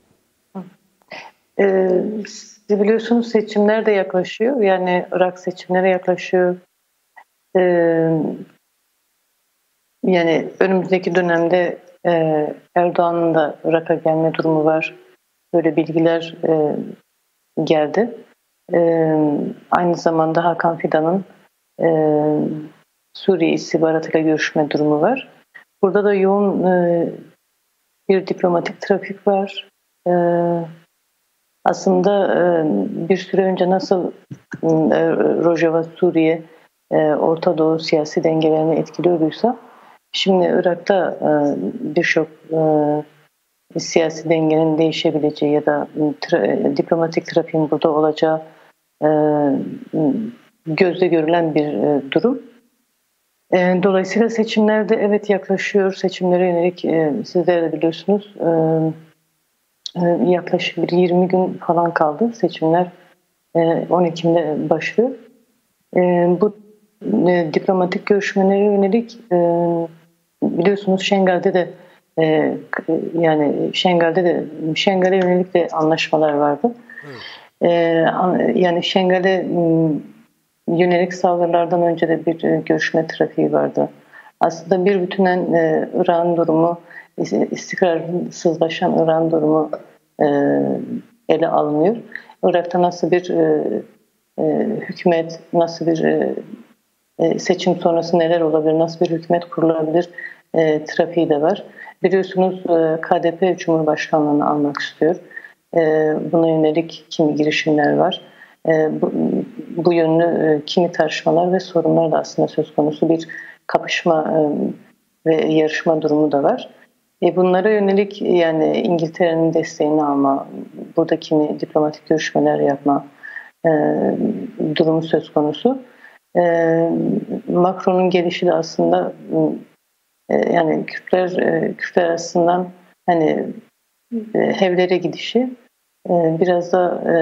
Ee, siz biliyorsunuz seçimler de yaklaşıyor. Yani Irak seçimleri yaklaşıyor. Ee, yani önümüzdeki dönemde e, Erdoğan'ın da Irak'a gelme durumu var. Böyle bilgiler e, geldi. E, aynı zamanda Hakan Fidan'ın e, Suriye istihbaratıyla görüşme durumu var. Burada da yoğun e, bir diplomatik trafik var. E, aslında e, bir süre önce nasıl e, Rojava, Suriye, e, Orta Doğu siyasi dengelerini etkiliyorduysa, şimdi Irak'ta e, birçok e, siyasi dengenin değişebileceği ya da tra- diplomatik trafiğin burada olacağı e, gözle görülen bir e, durum. E, dolayısıyla seçimlerde evet yaklaşıyor. Seçimlere yönelik e, sizler de biliyorsunuz e, e, yaklaşık bir yirmi gün falan kaldı. Seçimler e, on Ekim'de başlıyor. E, bu e, diplomatik görüşmelere yönelik e, biliyorsunuz Şengal'de de e, yani Şengal'de de Şengal'e yönelik de anlaşmalar vardı. E, yani Şengal'e yönelik saldırılardan önce de bir e, görüşme trafiği vardı. Aslında bir bütünen e, Irak'ın durumu, istikrarsızlaşan Irak'ın durumu e, ele alınıyor. Irak'ta nasıl bir e, e, hükümet, nasıl bir e, e, seçim sonrası neler olabilir, nasıl bir hükümet kurulabilir e, trafiği de var. Biliyorsunuz e, K D P Cumhurbaşkanlığını almak istiyor. E, buna yönelik kimi girişimler var. E, bu, bu yönlü e, kimi tartışmalar ve sorunlar da aslında söz konusu, bir kapışma e, ve yarışma durumu da var. E, bunlara yönelik yani İngiltere'nin desteğini alma, burada kimi diplomatik görüşmeler yapma e, durumu söz konusu. E, Macron'un gelişi de aslında e, yani Kürtler e, Kürtler açısından hani e, evlere gidişi e, biraz da e,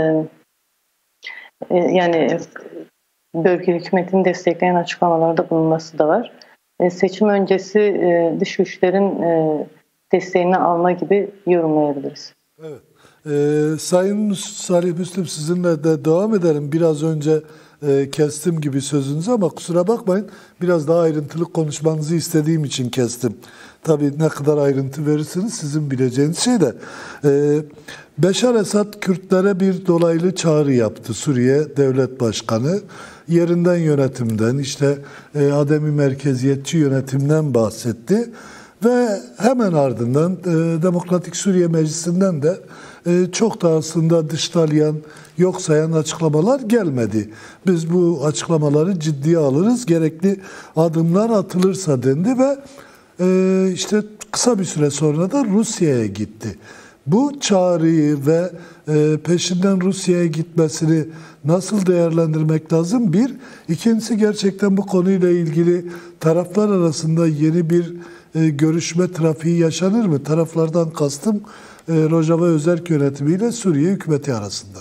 yani bölge hükümetini destekleyen açıklamalarda bulunması da var. E, seçim öncesi e, dış güçlerin e, desteğini alma gibi yorumlayabiliriz. Evet. Ee, Sayın Salih Müslüm, sizinle de devam edelim. Biraz önce e, kestim gibi sözünüzü ama kusura bakmayın. Biraz daha ayrıntılı konuşmanızı istediğim için kestim. Tabii ne kadar ayrıntı verirsiniz sizin bileceğiniz şey de. Ee, Beşar Esad Kürtlere bir dolaylı çağrı yaptı. Suriye Devlet Başkanı yerinden yönetimden, işte e, ademi merkeziyetçi yönetimden bahsetti. Ve hemen ardından e, Demokratik Suriye Meclisi'nden de e, çok da aslında dışlayan, yok sayan açıklamalar gelmedi. Biz bu açıklamaları ciddiye alırız, gerekli adımlar atılırsa dendi ve e, işte kısa bir süre sonra da Rusya'ya gitti. Bu çağrıyı ve e, peşinden Rusya'ya gitmesini nasıl değerlendirmek lazım? Bir, ikincisi gerçekten bu konuyla ilgili taraflar arasında yeni bir e, görüşme trafiği yaşanır mı? Taraflardan kastım e, Rojava Özerk yönetimiyle Suriye hükümeti arasında.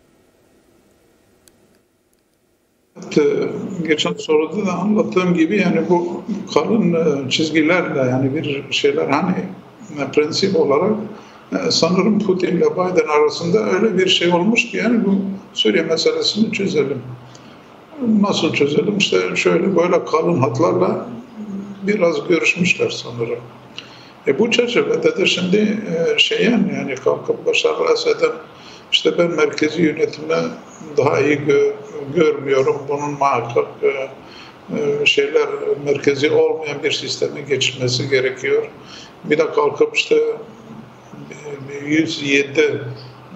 Geçen soruda da anlattığım gibi yani bu kalın çizgilerle yani bir şeyler hani prensip olarak sanırım Putin ile Biden arasında öyle bir şey olmuş ki yani bu Suriye meselesini çözelim. Nasıl çözelim? İşte şöyle böyle kalın hatlarla biraz görüşmüşler sanırım. E bu çerçevede de şimdi e, şeyen yani kalkıp Beşar Esad'ın işte ben merkezi yönetime daha iyi gö görmüyorum. Bunun muhakkak e, e, şeyler merkezi olmayan bir sisteme geçmesi gerekiyor. Bir de kalkıp işte yüz yedi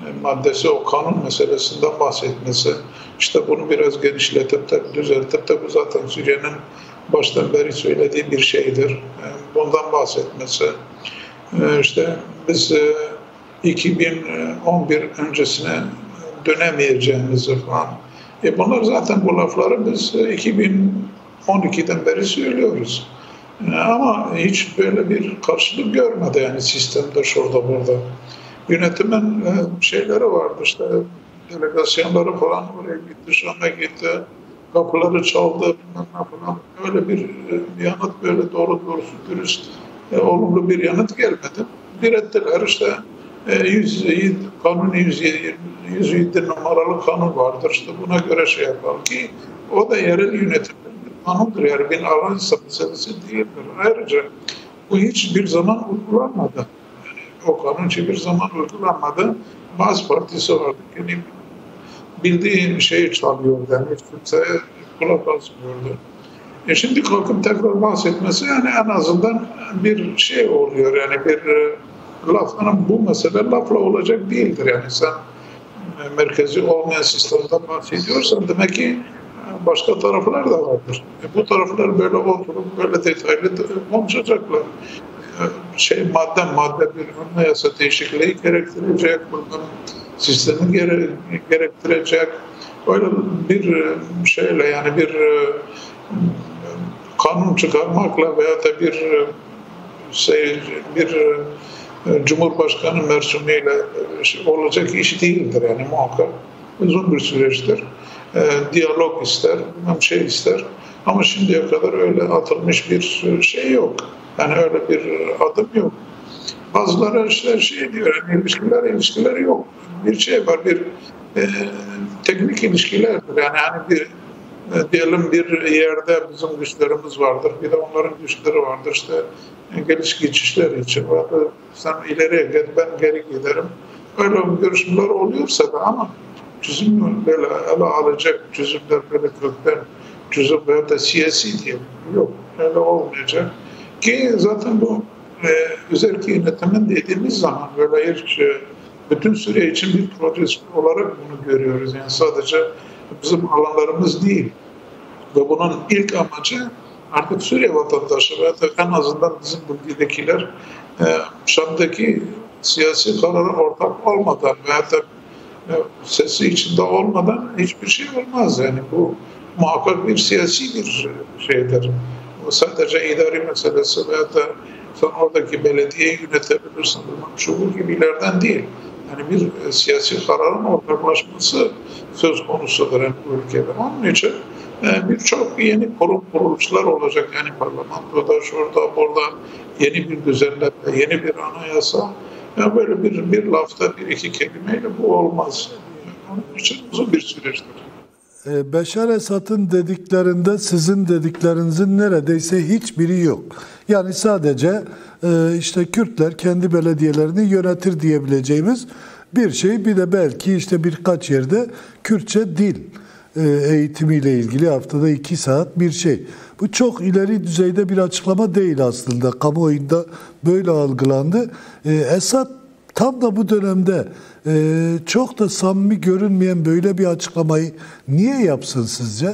maddesi, o kanun meselesinden bahsetmesi, işte bunu biraz genişletip de düzeltip de bu zaten Suriye'nin baştan beri söylediği bir şeydir. Bundan bahsetmesi. İşte biz iki bin on bir öncesine dönemeyeceğimizi falan. E bunlar zaten bu lafları biz iki bin on ikiden beri söylüyoruz. Ama hiç böyle bir karşılık görmedi yani sistemde, şurada burada. Yönetimin şeyleri vardı işte, delegasyonları falan oraya gitti, Şam'a gitti, kapıları çaldı falan. Öyle bir yanıt, böyle doğru doğrusu dürüst, e, olumlu bir yanıt gelmedi. Direttiler işte e, yüz yedi, kanun yüz yedi, yüz yedi numaralı kanun vardır, işte buna göre şey yapalım ki o da yerel yönetim kanundur, yani bir aranjsa meselesi değildir. Ayrıca bu hiçbir zaman uygulanmadı. Yani o kanun hiçbir zaman uygulanmadı. Bazı partisi vardı. Yani bildiğin şeyi çalıyordu. Yani hiç kimseye kulak asmıyordu. E şimdi kalkıp tekrar bahsetmesi yani en azından bir şey oluyor. Yani bir laf, yani bu mesele lafla olacak değildir. Yani sen merkezi olmayan sistemden bahsediyorsan demek ki başka taraflar da vardır. E bu taraflar böyle oturup böyle detaylı konuşacaklar. E şey madde madde bir anayasa değişikliği gerektirecek, bunların sistemi gere, gerektirecek. Öyle bir şeyle yani bir kanun çıkarmakla veya da bir şey bir Cumhurbaşkanı mersumiyle olacak iş değildir yani muhakkak. Uzun bir süreçtir. E, diyalog ister, şey ister. Ama şimdiye kadar öyle atılmış bir şey yok. Yani öyle bir adım yok. Bazıları işte şey diyor, yani ilişkiler, ilişkiler yok. Bir şey var, bir e, teknik ilişkilerdir. Yani hani bir e, diyelim bir yerde bizim güçlerimiz vardır, bir de onların güçleri vardır. İşte geliş geçişler için. Sen ileriye git, ben geri giderim. Öyle görüşmeler oluyorsa da ama çözüm böyle ele alacak çözümler, böyle kökten çözüm veya da siyasi diye yok. Öyle olmayacak. Ki zaten bu e, özellikle yönetimin dediğimiz zaman böyle hiç e, bütün Suriye için bir proje olarak bunu görüyoruz. Yani sadece bizim alanlarımız değil. Ve bunun ilk amacı artık Suriye vatandaşı veya da en azından bizim bölgedekiler e, Şam'daki siyasi karara ortak olmadan veya da sesi içinde olmadan hiçbir şey olmaz. Yani bu muhakkak bir siyasi bir şeydir. O sadece idari meselesi veya da sen oradaki belediyeyi yönetebilirsin. Şu bu gibilerden değil. Yani bir siyasi kararın ortaklaşması söz konusudur yani bu ülkede. Onun için birçok yeni kurum kuruluşlar olacak. Yani parlamentoda, şurada, burada yeni bir düzenleme, yeni bir anayasa. Yani böyle bir, bir lafta bir iki kelimeyle bu olmaz. Onun için uzun bir süreçtir. Beşar Esad'ın dediklerinde sizin dediklerinizin neredeyse hiçbiri yok. Yani sadece işte Kürtler kendi belediyelerini yönetir diyebileceğimiz bir şey. Bir de belki işte birkaç yerde Kürtçe dil eğitimiyle ilgili haftada iki saat bir şey. Bu çok ileri düzeyde bir açıklama değil aslında. Kamuoyunda böyle algılandı. Esad tam da bu dönemde çok da samimi görünmeyen böyle bir açıklamayı niye yapsın sizce?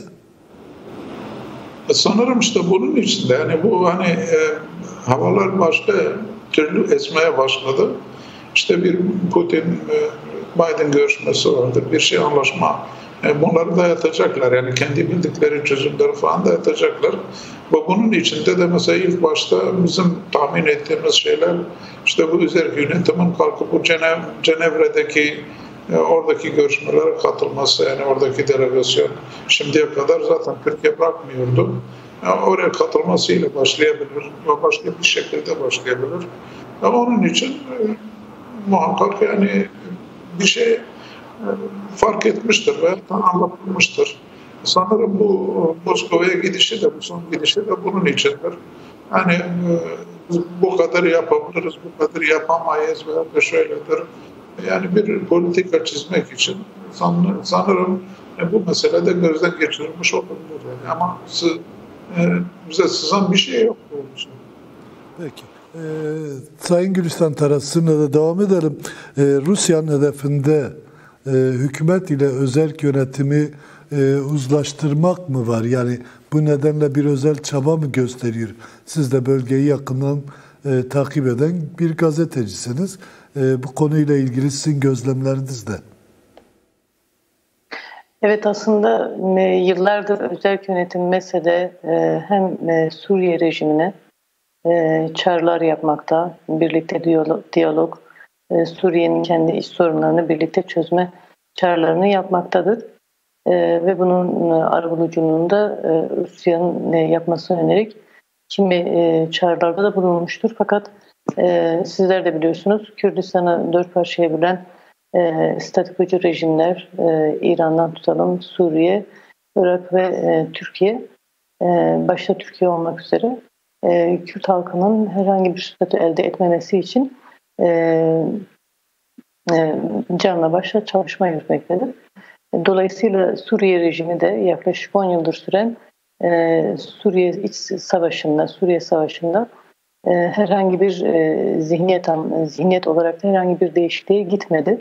Sanırım işte bunun içinde. Yani bu hani e, havalar başka türlü esmeye başladı. İşte bir Putin e, Biden görüşmesi vardı. Bir şey anlaşma. Bunları dayatacaklar. Yani kendi bildikleri çözümleri falan dayatacaklar. Ve bunun içinde de mesela ilk başta bizim tahmin ettiğimiz şeyler işte bu üzerinde yönetimin kalkıp bu Cenev, Cenevre'deki e, oradaki görüşmelere katılması, yani oradaki delegasyon şimdiye kadar zaten Türkiye bırakmıyordu. Yani oraya katılmasıyla başlayabilir ve başka bir şekilde başlayabilir. Ama onun için e, muhakkak yani bir şey fark etmiştir ve anlatılmıştır. Sanırım bu Moskova'ya gidişi de, bu son gidişi de bunun içindir. Yani bu kadar yapabiliriz, bu kadar yapamayız veya da şöyledir. Yani bir politika çizmek için sanırım bu meselede gözden geçirilmiş olabilir. Yani ama bize sızan bir şey yok. Peki. Ee, Sayın Gülistan Tarası'na da devam edelim. Ee, Rusya'nın hedefinde e, hükümet ile özerk yönetimi e, uzlaştırmak mı var? Yani bu nedenle bir özel çaba mı gösteriyor? Siz de bölgeyi yakından e, takip eden bir gazetecisiniz. E, bu konuyla ilgili sizin gözlemleriniz de. Evet, aslında e, yıllardır özerk yönetim mesele e, hem e, Suriye rejimine e, çağrılar yapmakta, birlikte diyalog, diyalog e, Suriye'nin kendi iç sorunlarını birlikte çözme çağrılarını yapmaktadır. E, ve bunun e, arabuluculuğunu da e, Rusya'nın e, yapmasına yönelik kimi e, çağrılarda da bulunmuştur. Fakat e, sizler de biliyorsunuz, Kürdistan'ı dört parçaya bölen e, statikocu rejimler, e, İran'dan tutalım Suriye, Irak ve e, Türkiye, e, başta Türkiye olmak üzere e, Kürt halkının herhangi bir statü elde etmemesi için e, e, canla başla çalışma yürütmektedir. Dolayısıyla Suriye rejimi de yaklaşık on yıldır süren e, Suriye iç savaşında, Suriye savaşında e, herhangi bir e, zihniyet, zihniyet olarak da herhangi bir değişikliğe gitmedi.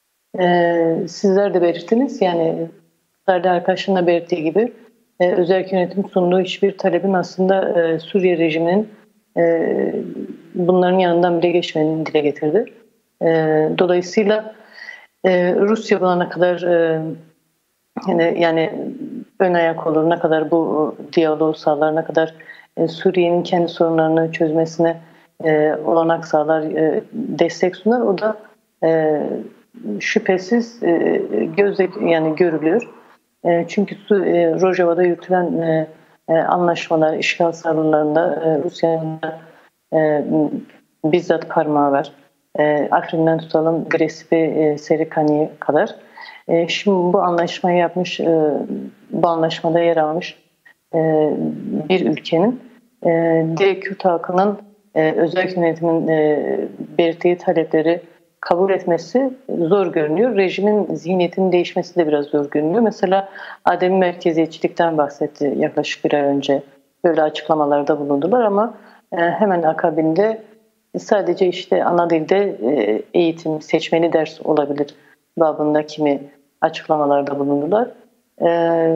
E, sizler de belirttiniz, yani Serdar arkadaşın da belirttiği gibi e, özerk yönetim sunduğu hiçbir talebin aslında e, Suriye rejiminin e, bunların yanından bile geçmediğini dile getirdi. E, dolayısıyla e, Rusya bulana kadar e, yani, yani ön ayak olur, ne kadar bu diyaloğu sağlar, ne kadar e, Suriye'nin kendi sorunlarını çözmesine e, olanak sağlar, e, destek sunar, o da e, şüphesiz e, gözle yani görülüyor. E, çünkü e, Rojava'da yürütülen e, e, anlaşmalar, işgal saldırılarında e, Rusya'nın e, bizzat parmağı var. E, Afrin'den tutalım Grespi, e, Serikani'ye kadar. E, şimdi bu anlaşmayı yapmış, e, bu anlaşmada yer almış e, bir ülkenin e, direkt Kürt halkının e, özerk yönetimin e, belirttiği talepleri kabul etmesi zor görünüyor. Rejimin zihniyetinin değişmesi de biraz zor görünüyor. Mesela ademi merkeziyetçilikten bahsetti yaklaşık bir ay önce. Böyle açıklamalarda bulundular ama e, hemen akabinde sadece işte ana dilde e, eğitim, seçmeli ders olabilir babında kimi açıklamalarda bulundular. E,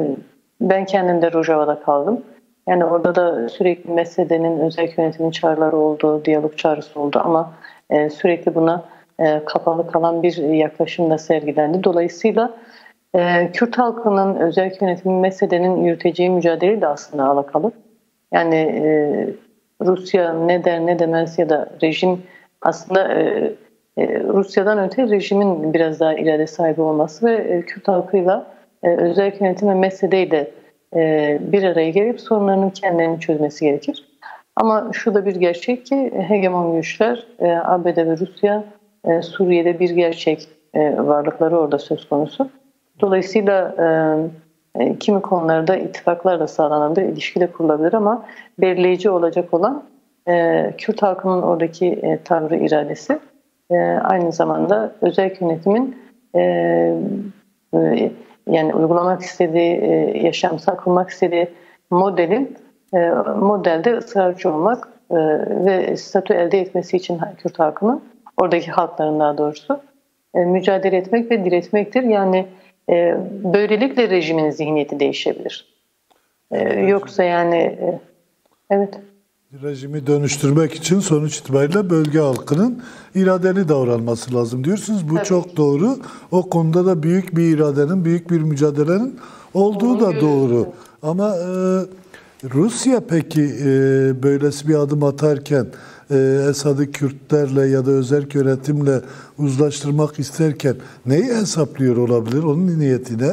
ben kendim de Rojava'da kaldım. Yani orada da sürekli meselenin özerk yönetimin çağrıları oldu, diyalog çağrısı oldu ama e, sürekli buna e, kapalı kalan bir yaklaşım da sergilendi. Dolayısıyla e, Kürt halkının özerk yönetimin meselenin yürüteceği mücadele de aslında alakalı. Yani e, Rusya ne der ne demez ya da rejim aslında e, e, Rusya'dan öte rejimin biraz daha irade sahibi olması ve e, Kürt halkıyla e, özerk yönetim ve meseleyle e, bir araya gelip sorunlarının kendilerini çözmesi gerekir. Ama şu da bir gerçek ki hegemon güçler e, A B D ve Rusya e, Suriye'de bir gerçek e, varlıkları orada söz konusu. Dolayısıyla e, e, kimi konularda ittifaklar da sağlanabilir, ilişki de kurulabilir ama belirleyici olacak olan e, Kürt halkının oradaki e, tavrı, iradesi. E, aynı zamanda özerk yönetimin e, e, yani uygulamak istediği, e, yaşamsal kurmak istediği modelin e, modelde ısrarcı olmak e, ve statü elde etmesi için Kürt halkının, oradaki halkların daha doğrusu e, mücadele etmek ve diretmektir. Yani e, böylelikle rejimin zihniyeti değişebilir. E, yoksa yani e, evet. Rejimi dönüştürmek için sonuç itibariyle bölge halkının iradeli davranması lazım diyorsunuz. Bu evet, çok doğru. O konuda da büyük bir iradenin, büyük bir mücadelenin olduğu da doğru. Ama e, Rusya peki e, böylesi bir adım atarken e, Esad'ı Kürtlerle ya da özerk yönetimle uzlaştırmak isterken neyi hesaplıyor olabilir? Onun niyetine?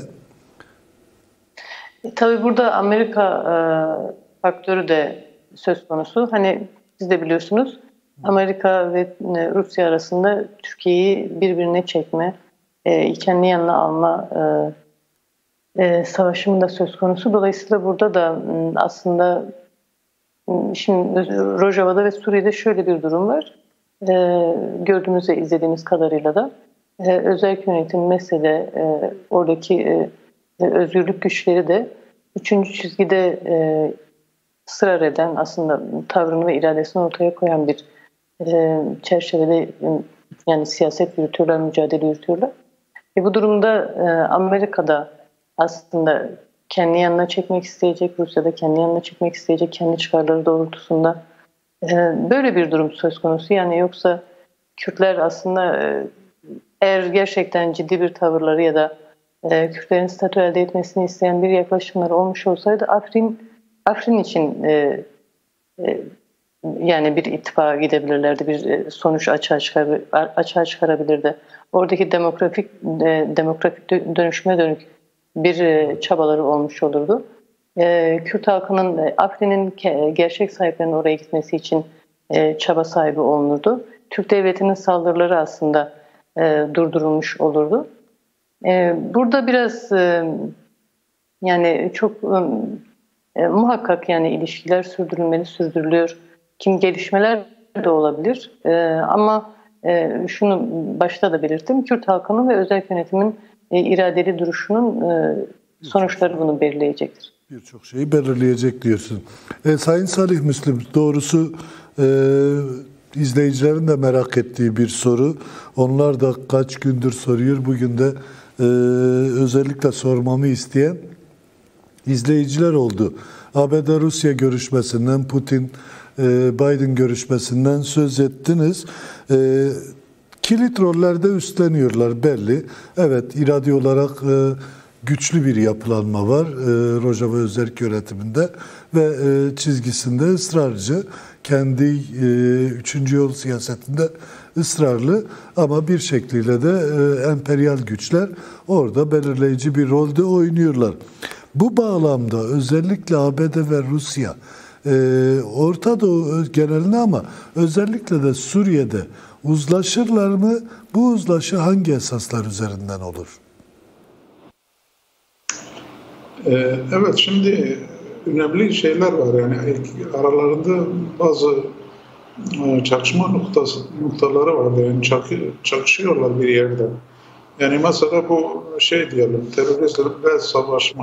E, tabii burada Amerika e, faktörü de söz konusu. Hani siz de biliyorsunuz, Amerika ve Rusya arasında Türkiye'yi birbirine çekme, e, kendi yanına alma e, e, savaşının da söz konusu. Dolayısıyla burada da aslında şimdi Rojava'da ve Suriye'de şöyle bir durum var. E, gördüğümüz ve izlediğimiz kadarıyla da e, özerk yönetim mesele, e, oradaki e, özgürlük güçleri de üçüncü çizgide e, ısrar eden, aslında tavrını ve iradesini ortaya koyan bir e, çerçevede e, yani siyaset yürütüyorlar, mücadele yürütüyorlar. E, bu durumda e, Amerika'da aslında kendi yanına çekmek isteyecek, Rusya'da kendi yanına çekmek isteyecek, kendi çıkarları doğrultusunda e, böyle bir durum söz konusu. Yani yoksa Kürtler aslında e, eğer gerçekten ciddi bir tavırları ya da e, Kürtlerin statü elde etmesini isteyen bir yaklaşımları olmuş olsaydı Afrin Afrin için e, e, yani bir ittifaka gidebilirlerdi, bir e, sonuç açığa, çıkar, açığa çıkarabilirdi. Oradaki demografik e, demografik dönüşüme dönük bir e, çabaları olmuş olurdu. E, Kürt halkının, e, Afrin'in ke, gerçek sahiplerinin oraya gitmesi için e, çaba sahibi olunurdu. Türk devletinin saldırıları aslında e, durdurulmuş olurdu. E, burada biraz e, yani çok e, muhakkak yani ilişkiler sürdürülmeli, sürdürülüyor. Kim gelişmeler de olabilir. E, ama e, şunu başta da belirttim. Kürt halkının ve özel yönetimin e, iradeli duruşunun e, sonuçları bunu belirleyecektir. Birçok şeyi belirleyecek diyorsun. E, Sayın Salih Müslim, doğrusu e, izleyicilerin de merak ettiği bir soru. Onlar da kaç gündür soruyor. Bugün de e, özellikle sormamı isteyen izleyiciler oldu. A B D-Rusya görüşmesinden, Putin-Biden görüşmesinden söz ettiniz. E, kilit rollerde üstleniyorlar belli. Evet, iradi olarak e, güçlü bir yapılanma var e, Rojava Özerk yönetiminde ve e, çizgisinde ısrarcı. Kendi e, üçüncü yol siyasetinde ısrarlı ama bir şekliyle de e, emperyal güçler orada belirleyici bir rolde oynuyorlar. Bu bağlamda özellikle A B D ve Rusya e, Orta Doğu genelinde ama özellikle de Suriye'de uzlaşırlar mı? Bu uzlaşı hangi esaslar üzerinden olur? Ee, evet, şimdi önemli şeyler var. Yani aralarında bazı çakışma noktası, noktaları var. Yani çak, çakışıyorlar bir yerde. Yani mesela bu şey diyelim, terörizmle savaşmak.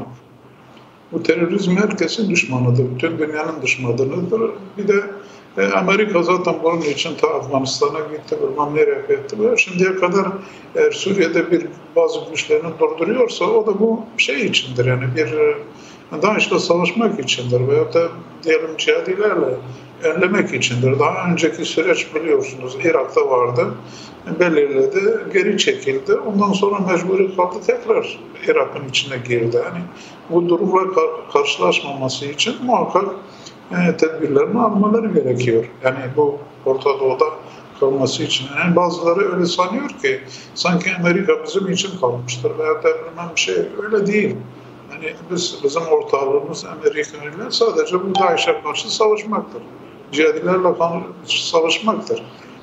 Bu terörizm herkesin düşmanıdır. Bütün dünyanın düşmanıdır. Bir de e, Amerika zaten bunun için ta Afganistan'a gitti, bilmem nereye gitti. Şimdiye kadar eğer Suriye'de bir bazı güçlerini durduruyorsa o da bu şey içindir. Yani bir DAEŞ'le savaşmak içindir veyahut da diyelim cihadilerle önlemek içindir. Daha önceki süreç biliyorsunuz Irak'ta vardı. Belirledi, geri çekildi. Ondan sonra mecburi kaldı, tekrar Irak'ın içine girdi. Yani bu durumla karşılaşmaması için muhakkak e, tedbirlerini almaları gerekiyor. Yani bu Orta Doğu'da kalması için. Yani bazıları öyle sanıyor ki sanki Amerika bizim için kalmıştır veya da bilmem bir şey, öyle değil. Yani biz, bizim ortağımız Amerika ile sadece bu DAEŞ'e karşı savaşmaktır. Cihadilerle savaşmaktır.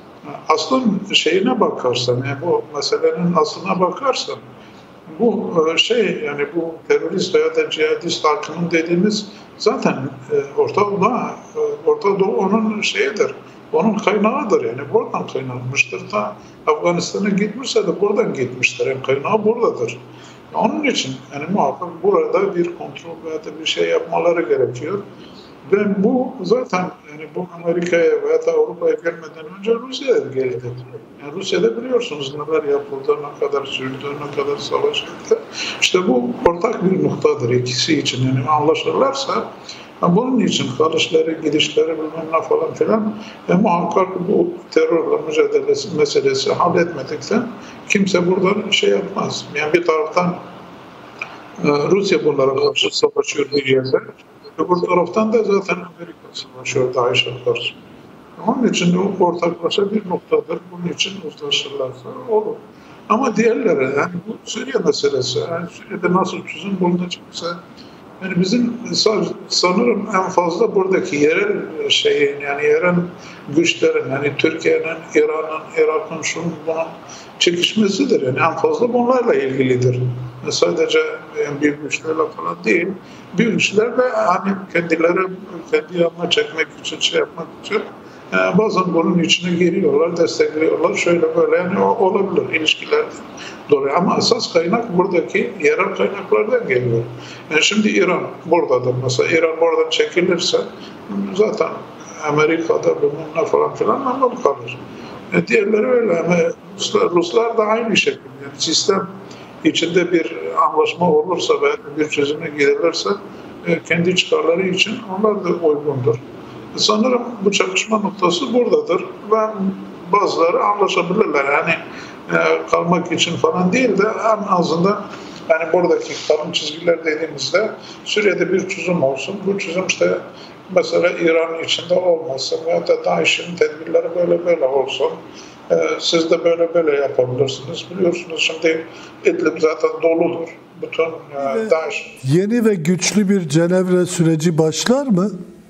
Aslın şeyine bakarsan, yani bu meselenin aslına bakarsan, bu şey yani bu terörist veya da cihadist akımın dediğimiz zaten Orta Doğu, Orta Doğu onun şeyidir, onun kaynağıdır, yani buradan kaynakmıştır. Ta Afganistan'a gitmişse de buradan gitmiştir, yani kaynağı buradadır. Onun için yani muhakkak burada bir kontrol veya da bir şey yapmaları gerekiyor. Ve bu zaten yani bu Amerika'ya veya da Avrupa'ya gelmeden önce Rusya'ya geldi. Yani Rusya'da biliyorsunuz neler yapıldı, ne kadar sürdü, ne kadar savaş etti. İşte bu ortak bir noktadır ikisi için. Yani anlaşırlarsa bunun için kalışları, gidişleri bilmem ne falan filan ve muhakkak bu terörle mücadelesi meselesi halletmedikten kimse buradan şey yapmaz. Yani bir taraftan Rusya bunlara karşı savaşıyor bir yerde. Öbür taraftan da zaten Amerika savaşıyor DAEŞ'e karşı. Onun için o ortaklaşa bir noktadır. Bunun için uzlaşırlarsa olur. Ama diğerleri, yani bu Suriye meselesi, yani Suriye'de nasıl çözüm bulunacaksa, yani bizim sanırım en fazla buradaki yerel şeyin, yani yerel güçlerin, yani Türkiye'nin, İran'ın, Irak'ın şunun bunun çekişmesidir. Yani en fazla bunlarla ilgilidir. Sadece yani büyük güçlerle falan değil, büyük güçler de hani kendileri kendi yanına çekmek için, şey yapmak için yani bazen bunun içine giriyorlar, destekliyorlar, şöyle böyle yani olabilir ilişkiler dolayı. Ama esas kaynak buradaki yerel kaynaklardan geliyor. Yani şimdi İran buradadır mesela, İran buradan çekilirse zaten Amerika'da bununla falan filan memnun kalır. E, diğerleri öyle ama Ruslar, Ruslar da aynı şekilde. Yani sistem içinde bir anlaşma olursa ve bir çözüme gelirse e, kendi çıkarları için onlar da uygundur. E, sanırım bu çakışma noktası buradadır ve bazıları anlaşabilirler. Yani e, kalmak için falan değil de en azından yani buradaki kalın çizgiler dediğimizde Suriye'de bir çözüm olsun. Bu çözüm işte mesela İran içinde olmasın veya da DAEŞ'in tedbirleri böyle böyle olsun. Ee, siz de böyle böyle yapabilirsiniz. Biliyorsunuz şimdi İdlib zaten doludur. Bütün e, DAEŞ. Yeni ve güçlü bir Cenevre süreci başlar mı?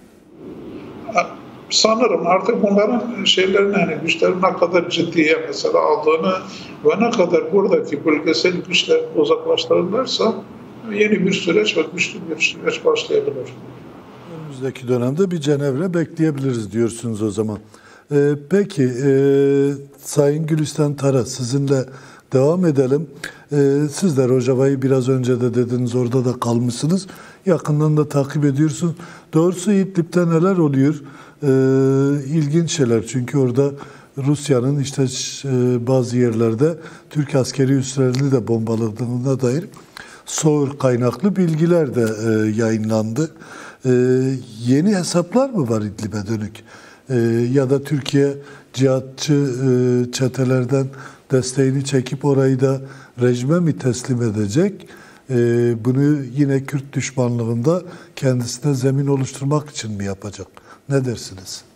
Sanırım artık bunların şeylerini yani güçlerin ne kadar ciddiye mesela aldığını ve ne kadar buradaki bölgesel güçler uzaklaştırırlarsa yeni bir süreç ve güçlü bir süreç başlayabilir. Önümüzdeki dönemde bir Cenevre bekleyebiliriz diyorsunuz o zaman. Ee, peki e, Sayın Gülistan Tara sizinle devam edelim. Ee, siz de Rojava'yı biraz önce de dediniz, orada da kalmışsınız. Yakından da takip ediyorsunuz. Doğrusu İdlib'de neler oluyor? Ee, ilginç şeyler çünkü orada Rusya'nın işte e, bazı yerlerde Türk askeri üslerini de bombaladığına dair soğur kaynaklı bilgiler de e, yayınlandı. E, yeni hesaplar mı var İdlib'e dönük? E, ya da Türkiye cihatçı e, çetelerden desteğini çekip orayı da rejime mi teslim edecek? E, bunu yine Kürt düşmanlığında kendisine zemin oluşturmak için mi yapacak? Ne dersiniz?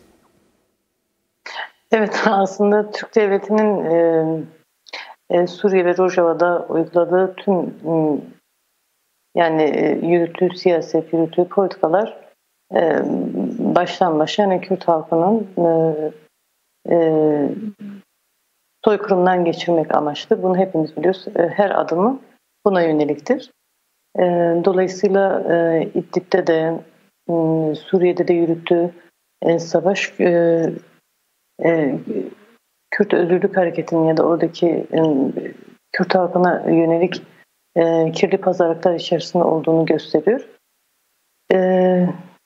Evet, aslında Türk Devleti'nin e, e, Suriye ve Rojava'da uyguladığı tüm e, yani e, yürüttüğü siyaset, yürüttüğü politikalar e, baştan başa yani Kürt halkının e, e, soykırımdan geçirmek amaçlı. Bunu hepimiz biliyoruz. E, her adımı buna yöneliktir. E, dolayısıyla e, İdlib'de de e, Suriye'de de yürüttüğü e, savaş e, e, Kürt Özgürlük Hareketi'nin ya da oradaki e, Kürt halkına yönelik e, kirli pazarlıklar içerisinde olduğunu gösteriyor. E,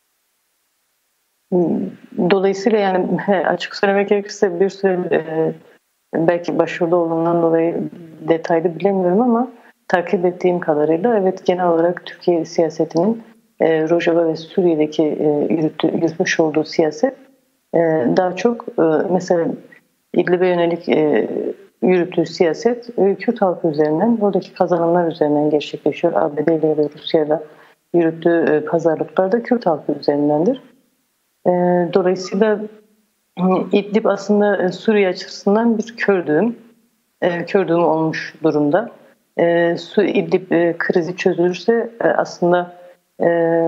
dolayısıyla yani açık söylemek gerekirse bir süre e, belki başvurda olduğundan dolayı detaylı bilemiyorum ama takip ettiğim kadarıyla evet genel olarak Türkiye siyasetinin e, Rojava ve Suriye'deki e, yürüttü, yürütmüş olduğu siyaset e, daha çok e, mesela İdlib'e yönelik e, yürüttüğü siyaset e, Kürt halkı üzerinden, oradaki kazanımlar üzerinden gerçekleşiyor. A B D ile ve Rusya'yla yürüttüğü e, pazarlıklar da Kürt halkı üzerindendir. E, dolayısıyla İdlib aslında Suriye açısından bir kör düğüm, e, kör düğüm olmuş durumda. E, İdlib e, krizi çözülürse e, aslında e,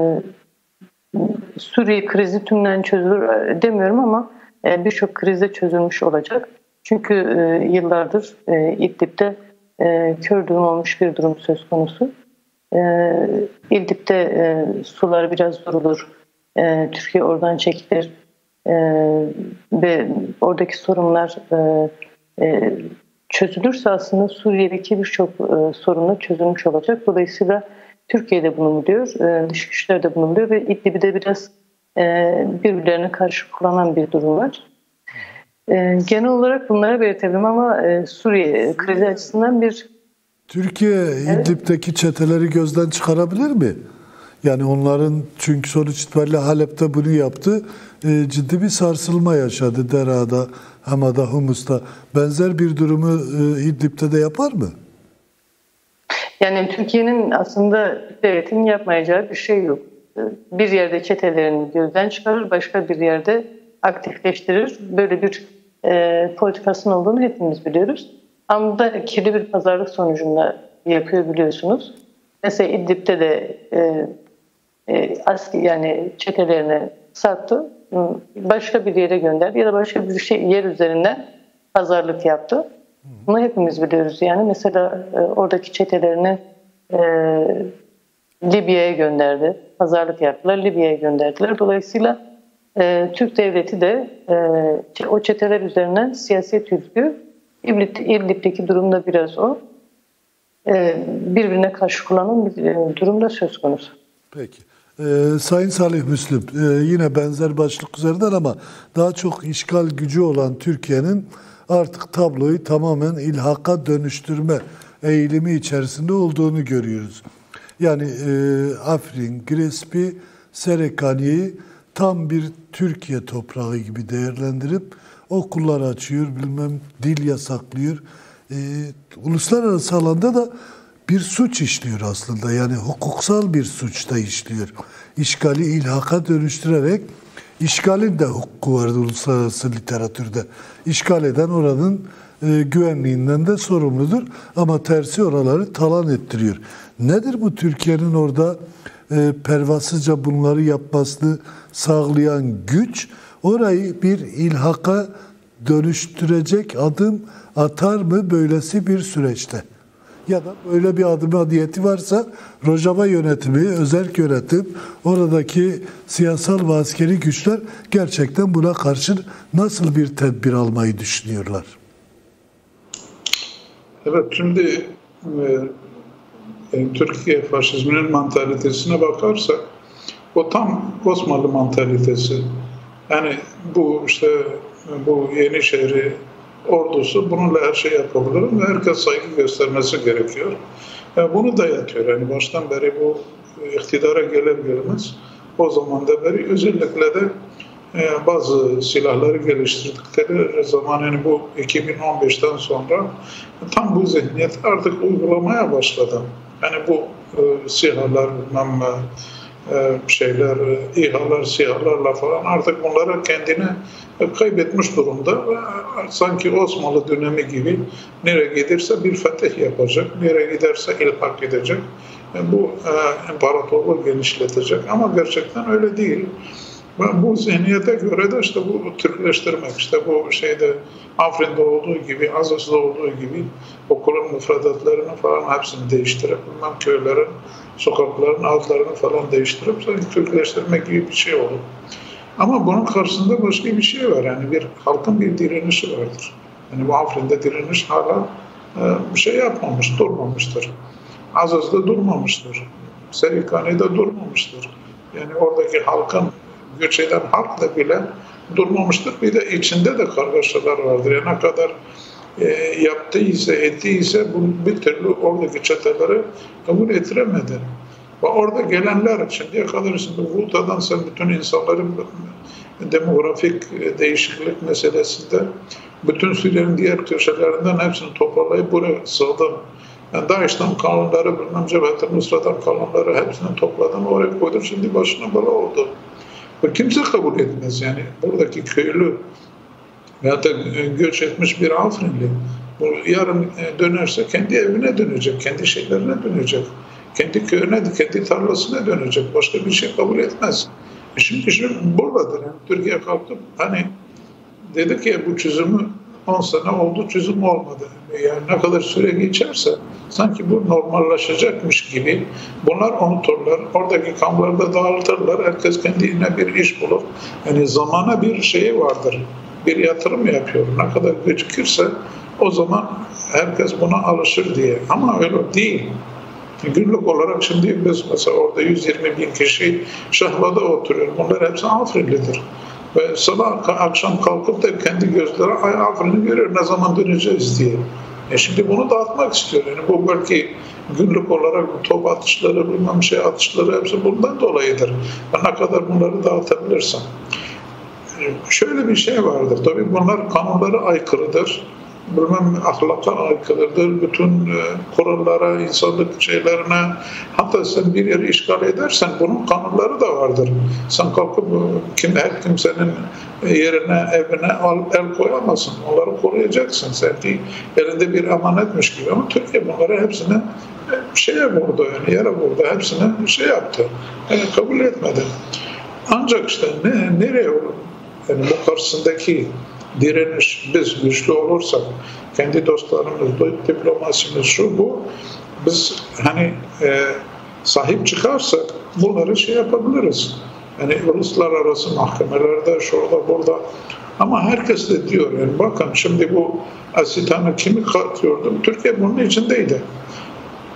Suriye krizi tümden çözülür e, demiyorum ama e, birçok krizde çözülmüş olacak. Çünkü e, yıllardır e, İdlib'de e, kör düğüm olmuş bir durum söz konusu. E, İdlib'de e, sular biraz durulur, e, Türkiye oradan çekilir. Ee, ve oradaki sorunlar e, e, çözülürse aslında Suriye'deki birçok e, sorunla çözülmüş olacak. Dolayısıyla Türkiye de bunu biliyor, e, dış güçler de bunu biliyor ve İdlib'i de biraz e, birbirlerine karşı kullanan bir durum var. E, genel olarak bunlara belirtebilirim ama e, Suriye krizi açısından bir... Türkiye İdlib'deki evet. çeteleri gözden çıkarabilir mi? Yani onların çünkü sonuç itibariyle Halep'te bunu yaptı. E, ciddi bir sarsılma yaşadı Dera'da, Hama'da, Humus'ta. Benzer bir durumu e, İdlib'te de yapar mı? Yani Türkiye'nin aslında devletin yapmayacağı bir şey yok. Bir yerde çetelerini gözden çıkarır, başka bir yerde aktifleştirir. Böyle bir e, politikasının olduğunu hepimiz biliyoruz. Ama bu da kirli bir pazarlık sonucunda yapıyor biliyorsunuz. Mesela İdlib'de de e, e, aski yani çetelerini sattı, başka bir yere gönderdi ya da başka bir şey yer üzerinden pazarlık yaptı. Bunu hepimiz biliyoruz yani. Mesela e, oradaki çetelerini e, Libya'ya gönderdi. Pazarlık yaptılar, Libya'ya gönderdiler. Dolayısıyla e, Türk devleti de e, o çeteler üzerinden siyaset yürütüyor. İdlib, İdlib'deki durumda biraz o. E, birbirine karşı kullanan bir e, durumda söz konusu. Peki. Ee, Sayın Salih Müslüm, e, yine benzer başlık üzerinden ama daha çok işgal gücü olan Türkiye'nin artık tabloyu tamamen ilhaka dönüştürme eğilimi içerisinde olduğunu görüyoruz. Yani e, Afrin, Girespi, Serekani'yi tam bir Türkiye toprağı gibi değerlendirip okullar açıyor, bilmem dil yasaklıyor. E, uluslararası alanda da bir suç işliyor aslında. Yani hukuksal bir suç da işliyor. İşgali ilhaka dönüştürerek, işgalin de hukuku vardı uluslararası literatürde. İşgal eden oranın e, güvenliğinden de sorumludur. Ama tersi oraları talan ettiriyor. Nedir bu Türkiye'nin orada e, pervasızca bunları yapmasını sağlayan güç? Orayı bir ilhaka dönüştürecek adım atar mı böylesi bir süreçte? Ya da böyle bir adıma niyeti varsa Rojava yönetimi, özerk yönetim, oradaki siyasal ve askeri güçler gerçekten buna karşı nasıl bir tedbir almayı düşünüyorlar? Evet, şimdi e, Türkiye faşizminin mantalitesine bakarsak o tam Osmanlı mantalitesi. Yani bu işte bu Yenişehir'i ordusu bununla her şey yapabilir ve herkes saygı göstermesi gerekiyor. Yani bunu dayatıyor. Yani baştan beri bu iktidara gelir gelmez o zaman da beri özellikle de e, bazı silahları geliştirdikleri zaman yani bu iki bin on beşten sonra tam bu zihniyet artık uygulamaya başladı. Yani bu e, silahlar, bilmem e, şeyler, İHA'lar, SİHA'larla falan artık bunlara kendini kaybetmiş durumda. Sanki Osmanlı dönemi gibi nereye giderse bir fetih yapacak, nereye giderse ilhak edecek. Bu e, imparatorluğu genişletecek ama gerçekten öyle değil. Bu zihniyete göre de işte bu Türkleştirmek, işte bu şeyde Afrin'de olduğu gibi, Azaz'da olduğu gibi okulun müfredatlarını falan hepsini değiştirip, bilmem köylerin, sokakların adlarını falan değiştirip sanki Türkleştirmek gibi bir şey olur. Ama bunun karşısında başka bir şey var. Yani bir halkın bir direnişi vardır. Yani bu Afrin'de direniş hala e, bir şey yapmamış, durmamıştır. Azaz'da durmamıştır. Serikani'de durmamıştır. Yani oradaki halkın, göç eden halk da bile durmamıştır. Bir de içinde de kargaşalar vardır. Yani ne kadar e, yaptıysa, ettiyse bu bir türlü oradaki çeteleri kabul ettiremedi. Ve orada gelenler şimdiye kadar şimdi Vulta'dan sen bütün insanların demografik değişiklik meselesinde bütün Suriye'nin diğer köşelerinden hepsini toparlayıp buraya sığdın. Yani DAEŞ'ten kalanları, bilmem Cebhet-i Nusra'dan kalanları hepsini topladın, oraya koydun. Şimdi başına bela oldu. Ve kimse kabul etmez yani. Buradaki köylü ya da göç etmiş bir Afrinli bu yarın dönerse kendi evine dönecek, kendi şeylerine dönecek. Kendi köyüne, kendi tarlasına dönecek. Başka bir şey kabul etmez. E şimdi şimdi buradadır. Yani Türkiye kalkıp hani dedi ki bu çözümü on sene oldu, çözüm olmadı. Yani ne kadar süre geçerse sanki bu normallaşacakmış gibi bunlar unuturlar. Oradaki kamplarda dağıtırlar. Herkes kendine bir iş bulur. Yani zamana bir şey vardır. Bir yatırım yapıyor. Ne kadar gecikirse o zaman herkes buna alışır diye. Ama öyle değil. Günlük olarak şimdi biz mesela orada yüz yirmi bin kişi Şahba'da oturuyor. Bunlar hepsi Afrinlidir. Ve sabah akşam kalkıp da kendi gözleri ay Afrin'i görüyor ne zaman döneceğiz diye. E şimdi bunu dağıtmak istiyor. Yani bu belki günlük olarak top atışları, bilmem şey atışları hepsi bundan dolayıdır. Ne kadar bunları dağıtabilirsen. Şöyle bir şey vardır. Tabii bunlar kanunlara aykırıdır. Bilmem ahlaka aykırıdır. Bütün e, kurallara, insanlık şeylerine, hatta sen bir yeri işgal edersen bunun kanunları da vardır. Sen kalkıp kim, her kimsenin yerine, evine al, el koyamazsın. Onları koruyacaksın. Sanki elinde bir emanetmiş gibi. Ama Türkiye bunları hepsini şeye vurdu, yani yere vurdu. Hepsini şey yaptı. Yani kabul etmedi. Ancak işte ne, nereye yani bu karşısındaki direniş, biz güçlü olursak, kendi dostlarımız, diplomasimiz şu bu, biz hani e, sahip çıkarsak bunları şey yapabiliriz. Yani uluslararası mahkemelerde, şurada, burada. Ama herkes de diyor, yani bakın şimdi bu Asitan'ı kimi katıyordum? Türkiye bunun içindeydi.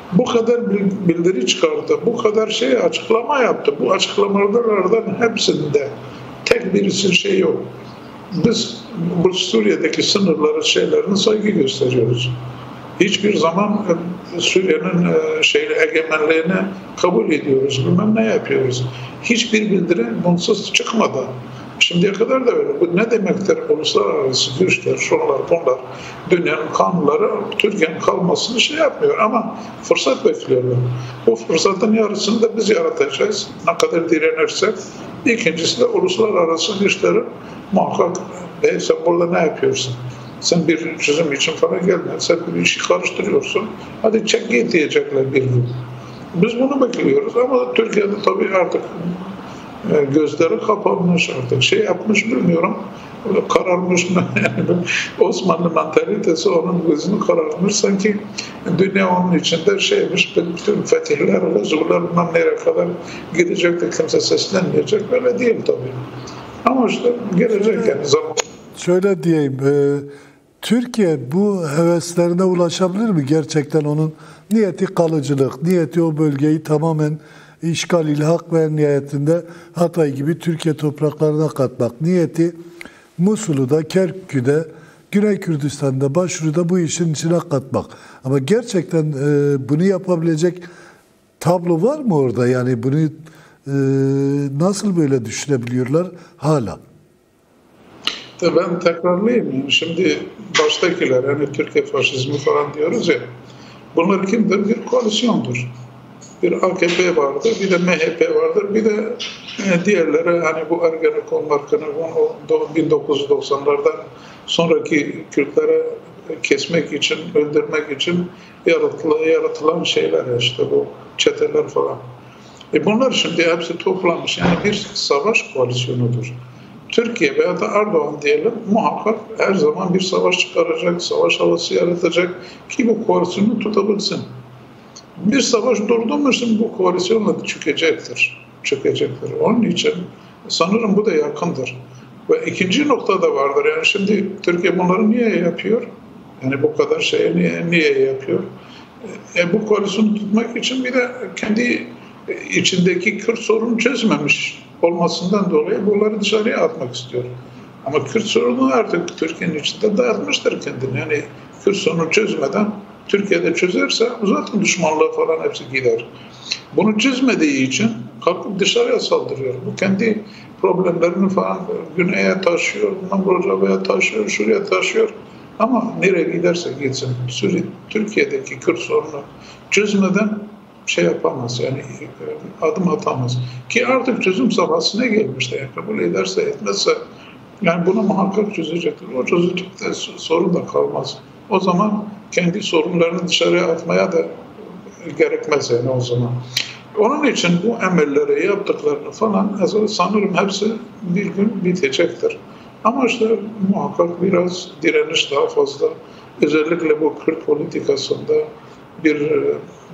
bu kadar bildiri çıkardı, bu kadar şey açıklama yaptı. Bu açıklamalardan hepsinde tek birisi şey yok. Biz bu Suriye'deki sınırları, şeylerine saygı gösteriyoruz. Hiçbir zaman Suriye'nin şeyle egemenliğini kabul ediyoruz. Bilmem ne yapıyoruz. Hiçbir bildiri bunsuz çıkmadı. Şimdiye kadar da öyle. Bu ne demektir? Uluslararası güçler, şunlar, bunlar, dünyanın kanunları Türkiye'nin kalmasını şey yapmıyor ama fırsat bekliyorlar. Bu fırsatın yarısını da biz yaratacağız. Ne kadar direnirsek. İkincisi de uluslararası güçlerin muhakkak e, sen burada ne yapıyorsun? Sen bir çözüm için falan gelme. Sen bir işi karıştırıyorsun. Hadi çek git diyecekler bir gün. Biz bunu bekliyoruz ama Türkiye'de tabii artık gözleri kapanmış, artık şey yapmış bilmiyorum, kararmış mı? Osmanlı mantalitesi onun gözünü kararmış, sanki dünya onun içinde şeymiş, bütün fetihler, gazılar bundan nereye kadar gidecek de kimse seslenmeyecek, öyle değil tabii. Ama işte gelecek yani zaman. Şöyle diyeyim, e, Türkiye bu heveslerine ulaşabilir mi? Gerçekten onun niyeti kalıcılık, niyeti o bölgeyi tamamen işgal, ilhak ve nihayetinde Hatay gibi Türkiye topraklarına katmak. Niyeti Musul'u da, Kerkük'ü Güney Kürdistan'da, Başuru'da bu işin içine katmak. Ama gerçekten e, bunu yapabilecek tablo var mı orada? Yani bunu e, nasıl böyle düşünebiliyorlar hala? Ben tekrarlayayım. Şimdi baştakiler, yani Türkiye faşizmi falan diyoruz ya, bunlar kimdir? Bir koalisyondur. Bir A K P vardır, bir de M H P vardır, bir de e, diğerleri hani bu Ergenekon, Markenekon, o bin dokuz yüz doksanlardan sonraki Kürtlere kesmek için, öldürmek için yaratılan, yaratılan şeyler, işte bu çeteler falan. E bunlar şimdi hepsi toplanmış. Yani bir savaş koalisyonudur. Türkiye veya da Erdoğan diyelim muhakkak her zaman bir savaş çıkaracak, savaş havası yaratacak ki bu koalisyonu tutabilsin. Bir savaş durdu mu şimdi bu koalisyonla da çökecektir. Çökecektir. Onun için sanırım bu da yakındır. Ve ikinci nokta da vardır. Yani şimdi Türkiye bunları niye yapıyor? Yani bu kadar şeyi niye, niye yapıyor? E, bu koalisyonu tutmak için bir de kendi içindeki Kürt sorunu çözmemiş olmasından dolayı bunları dışarıya atmak istiyor. Ama Kürt sorunu artık Türkiye'nin içinde dağıtmıştır kendini. Yani Kürt sorunu çözmeden Türkiye'de çözerse zaten düşmanlığı falan hepsi gider. Bunu çözmediği için kalkıp dışarıya saldırıyor. Bu kendi problemlerini falan güneye taşıyor, Rojava'ya taşıyor, şuraya taşıyor. Ama nereye giderse gitsin, Suriye, Türkiye'deki Kürt sorunu çözmeden şey yapamaz, yani adım atamaz. Ki artık çözüm safhasına gelmişti. Yani kabul ederse etmezse yani bunu muhakkak çözecektir. O çözecek de sorun da kalmaz. O zaman kendi sorunlarını dışarıya atmaya da gerekmez yani o zaman. Onun için bu emelleri yaptıklarını falan sanırım hepsi bir gün bitecektir. Ama işte muhakkak biraz direniş daha fazla. Özellikle bu Kürt politikasında bir e,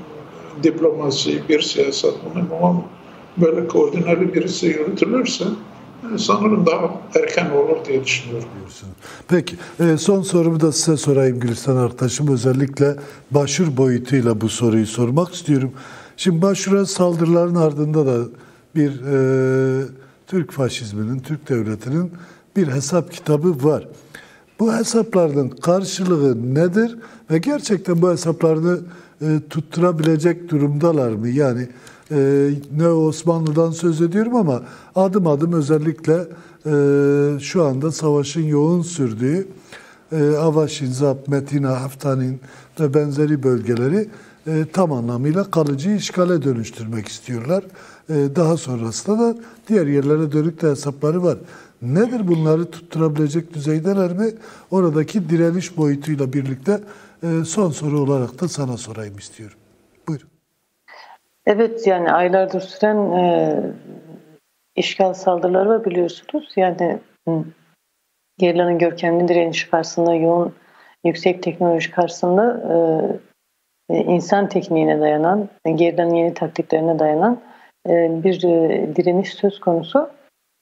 diplomasi, bir siyaset, bunun böyle koordineli birisi yürütülürse sanırım daha erken olur diye düşünüyorum. Peki, son sorumu da size sorayım Gülistan arkadaşım. Özellikle Başur boyutuyla bu soruyu sormak istiyorum. Şimdi Başur'a saldırıların ardında da bir e, Türk faşizminin, Türk devletinin bir hesap kitabı var. Bu hesapların karşılığı nedir ve gerçekten bu hesaplarını e, tutturabilecek durumdalar mı? Yani e, ne Osmanlı'dan söz ediyorum ama adım adım özellikle e, şu anda savaşın yoğun sürdüğü e, Avaşin, Zap, Metina, Haftanin ve benzeri bölgeleri e, tam anlamıyla kalıcı işgale dönüştürmek istiyorlar. E, daha sonrasında da diğer yerlere dönük de hesapları var. Nedir bunları tutturabilecek düzeydeler mi? Oradaki direniş boyutuyla birlikte e, son soru olarak da sana sorayım istiyorum. Buyurun. Evet, yani aylardır süren e, işgal saldırıları var biliyorsunuz. Yani gerilanın görkemli direnişi karşısında, yoğun yüksek teknoloji karşısında e, insan tekniğine dayanan, gerilanın yeni taktiklerine dayanan e, bir e, direniş söz konusu.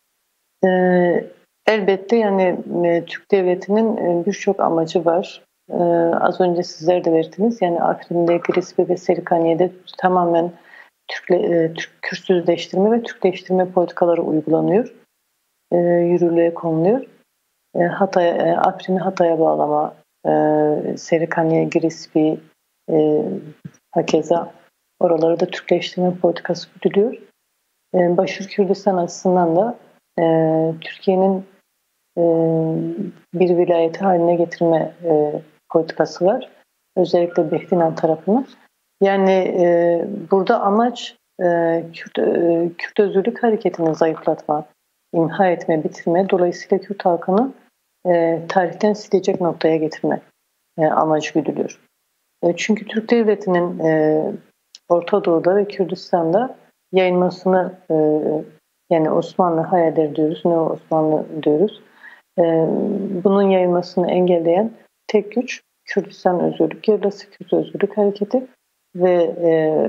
E, elbette yani e, Türk devletinin e, birçok amacı var. e, az önce sizler de verdiniz. Yani Afrin'de, Giresun'da ve Serikaniye'de tamamen Türkle, e, Türk, Kürtsüzleştirme ve Türkleştirme politikaları uygulanıyor. E, yürürlüğe konuluyor. E, Hatay, e, Afrin'i Hatay'a bağlama, e, Serikaniye, Giresun, e, hakeza oraları da Türkleştirme politikası güdülüyor. E, Başur Kürdistan açısından da e, Türkiye'nin e, bir vilayeti haline getirme e, politikası var. Özellikle Behdinan tarafını. Yani e, burada amaç e, Kürt, e, Kürt özgürlük hareketini zayıflatma, imha etme, bitirme. Dolayısıyla Kürt halkını e, tarihten silecek noktaya getirme e, amacı güdülüyor. E, çünkü Türk Devleti'nin e, Orta Doğu'da ve Kürdistan'da yayılmasını e, yani Osmanlı hayalleri diyoruz, ne Osmanlı diyoruz. E, bunun yayılmasını engelleyen tek güç Kürdistan Özgürlük Gerilası, Kürt Özgürlük Hareketi ve e,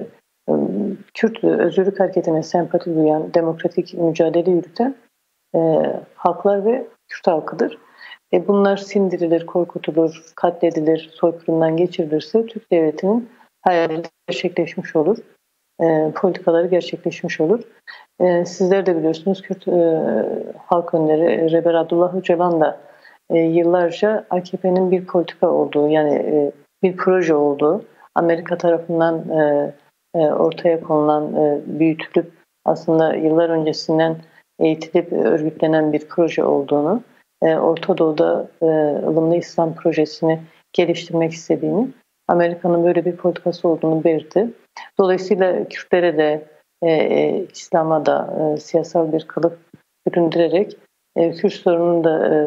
Kürt Özgürlük Hareketi'ne sempati duyan, demokratik mücadele yürüten e, halklar ve Kürt halkıdır. E, bunlar sindirilir, korkutulur, katledilir, soykırımdan geçirilirse Türk Devleti'nin hayalleri gerçekleşmiş olur. E, politikaları gerçekleşmiş olur. E, sizler de biliyorsunuz Kürt e, halk önderi Reber Abdullah Öcalan da e, yıllarca A K P'nin bir politika olduğu yani e, bir proje olduğu Amerika tarafından e, e, ortaya konulan e, büyütülüp aslında yıllar öncesinden eğitilip örgütlenen bir proje olduğunu e, Orta Doğu'da e, ılımlı İslam projesini geliştirmek istediğini Amerika'nın böyle bir politikası olduğunu belirtti. Dolayısıyla Kürtlere de e, e, İslam'a da e, siyasal bir kılıf büründürerek e, Kürt sorununu da e,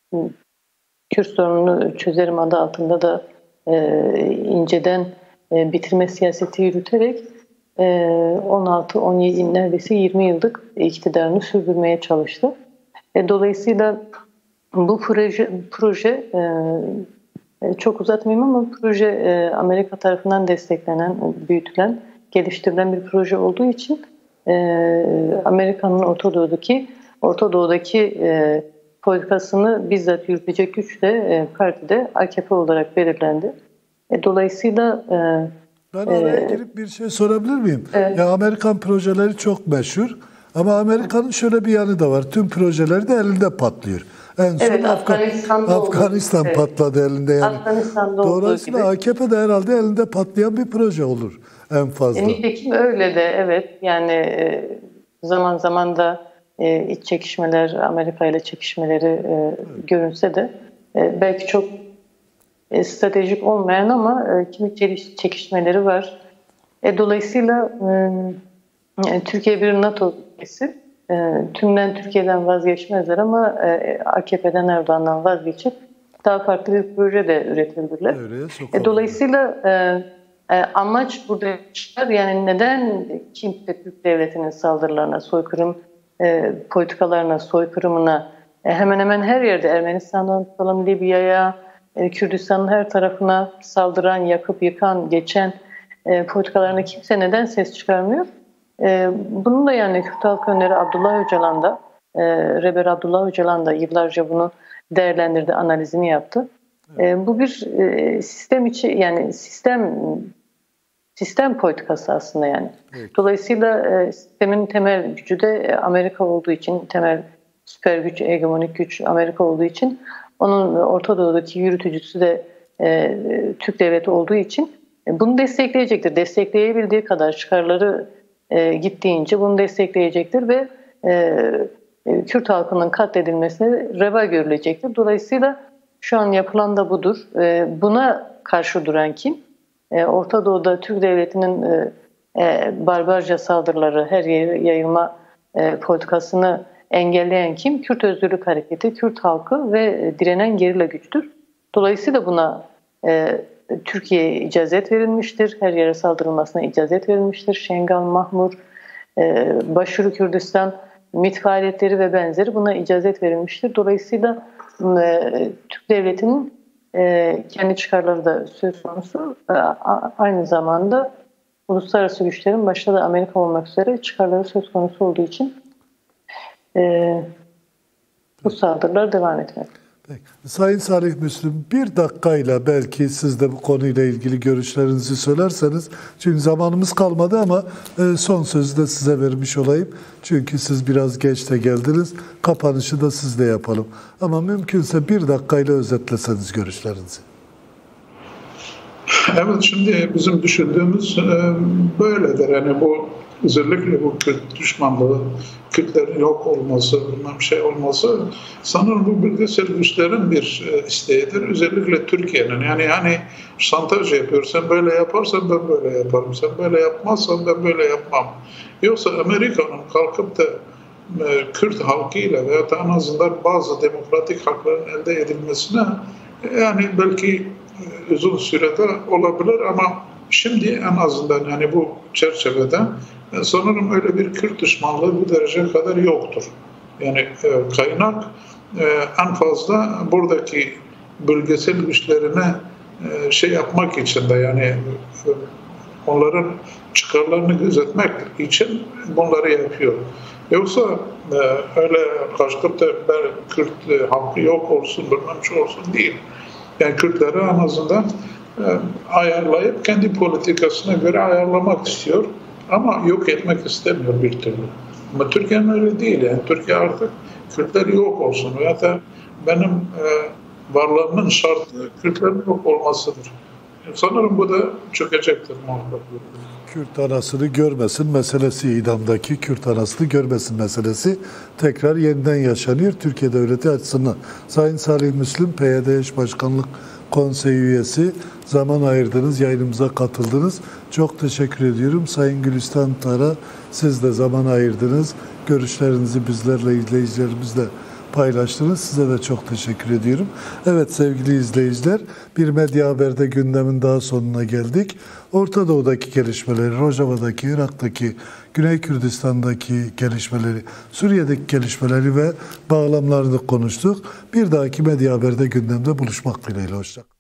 Kürt sorununu çözerim adı altında da e, inceden e, bitirme siyaseti yürüterek e, on altı on yedi neredeyse yirmi yıllık iktidarını sürdürmeye çalıştı. E, dolayısıyla bu proje proje e, çok uzatmayayım ama proje e, Amerika tarafından desteklenen, büyütülen, geliştirilen bir proje olduğu için e, Amerika'nın Orta Doğu'daki Orta Doğu'daki e, politikasını bizzat yürütecek güç de e, partide A K P olarak belirlendi. E, dolayısıyla e, ben araya e, girip bir şey sorabilir miyim? E, ya Amerikan projeleri çok meşhur ama Amerika'nın şöyle bir yanı da var. Tüm projeleri de elinde patlıyor. En son evet, Afgan, Afganistan'da Afganistan evet. patladı elinde yani. Afganistan'da Dolayısıyla olduğu gibi. A K P de herhalde elinde patlayan bir proje olur en fazla. E, nitekim öyle de evet yani e, zaman zaman da e, iç çekişmeler, Amerika ile çekişmeleri e, evet. görünse de e, belki çok e, stratejik olmayan ama e, kimi çekişmeleri var. E, dolayısıyla e, Türkiye bir NATO ülkesi. E, tümden Türkiye'den vazgeçmezler ama e, A K P'den Erdoğan'dan vazgeçip daha farklı bir proje de üretebilirler. E, dolayısıyla e, e, amaç burada çıkar. Yani neden kimse Türk Devleti'nin saldırılarına, soykırım e, politikalarına, soykırımına e, hemen hemen her yerde Ermenistan'dan tutalım Libya'ya, e, Kürdistan'ın her tarafına saldıran, yakıp yıkan, geçen e, politikalarına kimse neden ses çıkarmıyor? E, bunun da yani Kürt halk önderi Abdullah Öcalan da, e, Reber Abdullah Öcalan da yıllarca bunu değerlendirdi, analizini yaptı. Evet. E, bu bir e, sistem içi yani sistem sistem politikası aslında yani. Evet. Dolayısıyla e, sistemin temel gücü de Amerika olduğu için, temel süper güç, hegemonik güç Amerika olduğu için onun Orta Doğu'daki yürütücüsü de e, Türk Devleti olduğu için e, bunu destekleyecektir. Destekleyebildiği kadar çıkarları e, gittiğince bunu destekleyecektir ve e, e, Kürt halkının katledilmesine reva görülecektir. Dolayısıyla şu an yapılan da budur. E, buna karşı duran kim? E, Orta Doğu'da Türk Devleti'nin e, e, barbarca saldırıları, her yere yayılma e, politikasını engelleyen kim? Kürt Özgürlük Hareketi, Kürt halkı ve direnen gerilla güçtür. Dolayısıyla buna e, Türkiye'ye icazet verilmiştir. Her yere saldırılmasına icazet verilmiştir. Şengal, Mahmur, e, Başuru Kürdistan, MİT faaliyetleri ve benzeri buna icazet verilmiştir. Dolayısıyla e, Türk Devleti'nin e, kendi çıkarları da söz konusu. E, aynı zamanda uluslararası güçlerin başta da Amerika olmak üzere çıkarları söz konusu olduğu için e, bu saldırılar devam etmekte. Peki. Sayın Salih Müslüm, bir dakikayla belki siz de bu konuyla ilgili görüşlerinizi söylerseniz, çünkü zamanımız kalmadı ama son sözü de size vermiş olayım. Çünkü siz biraz geç de geldiniz, kapanışı da siz de yapalım. Ama mümkünse bir dakikayla özetleseniz görüşlerinizi. Evet, şimdi bizim düşündüğümüz böyledir. Yani bu özellikle bu Kürt düşmanlığı, Kürtlerin yok olması, bilmem şey olması sanırım bu bölgesel güçlerin bir isteğidir. Özellikle Türkiye'nin. Yani yani şantaj yapıyor. Sen böyle yaparsan ben böyle yaparım. Sen böyle yapmazsan ben böyle yapmam. Yoksa Amerika'nın kalkıp da Kürt halkıyla veya da en azından bazı demokratik hakların elde edilmesine yani belki uzun sürede olabilir ama şimdi en azından yani bu çerçevede sanırım öyle bir Kürt düşmanlığı bu derece kadar yoktur. Yani e, kaynak e, en fazla buradaki bölgesel güçlerine e, şey yapmak için de yani e, onların çıkarlarını gözetmek için bunları yapıyor. Yoksa e, öyle kalkıp da ben Kürt e, halkı yok olsun, bilmem şey olsun değil. Yani Kürtleri en azından e, ayarlayıp kendi politikasına göre ayarlamak istiyor. Ama yok etmek istemiyor bir türlü. Ama Türkiye'nin öyle değil. Yani Türkiye artık Kürtler yok olsun. Veya da benim e, varlığımın şartı Kürtlerin yok olmasıdır. Yani sanırım bu da çökecektir muhakkak. Kürt anasını görmesin meselesi, idamdaki Kürt anasını görmesin meselesi tekrar yeniden yaşanıyor Türkiye Devleti açısından. Sayın Salih Müslüm, P Y D Eş Başkanlık Konseyi üyesi, zaman ayırdınız, yayınımıza katıldınız. Çok teşekkür ediyorum. Sayın Gülistan Tara, siz de zaman ayırdınız. Görüşlerinizi bizlerle, izleyicilerimizle paylaştınız. Size de çok teşekkür ediyorum. Evet sevgili izleyiciler, bir Medya Haber'de gündemin daha sonuna geldik. Orta Doğu'daki gelişmeleri, Rojava'daki, Irak'taki, Güney Kürdistan'daki gelişmeleri, Suriye'deki gelişmeleri ve bağlamlarını konuştuk. Bir dahaki Medya Haber'de gündemde buluşmak dileğiyle. Hoşça kalın.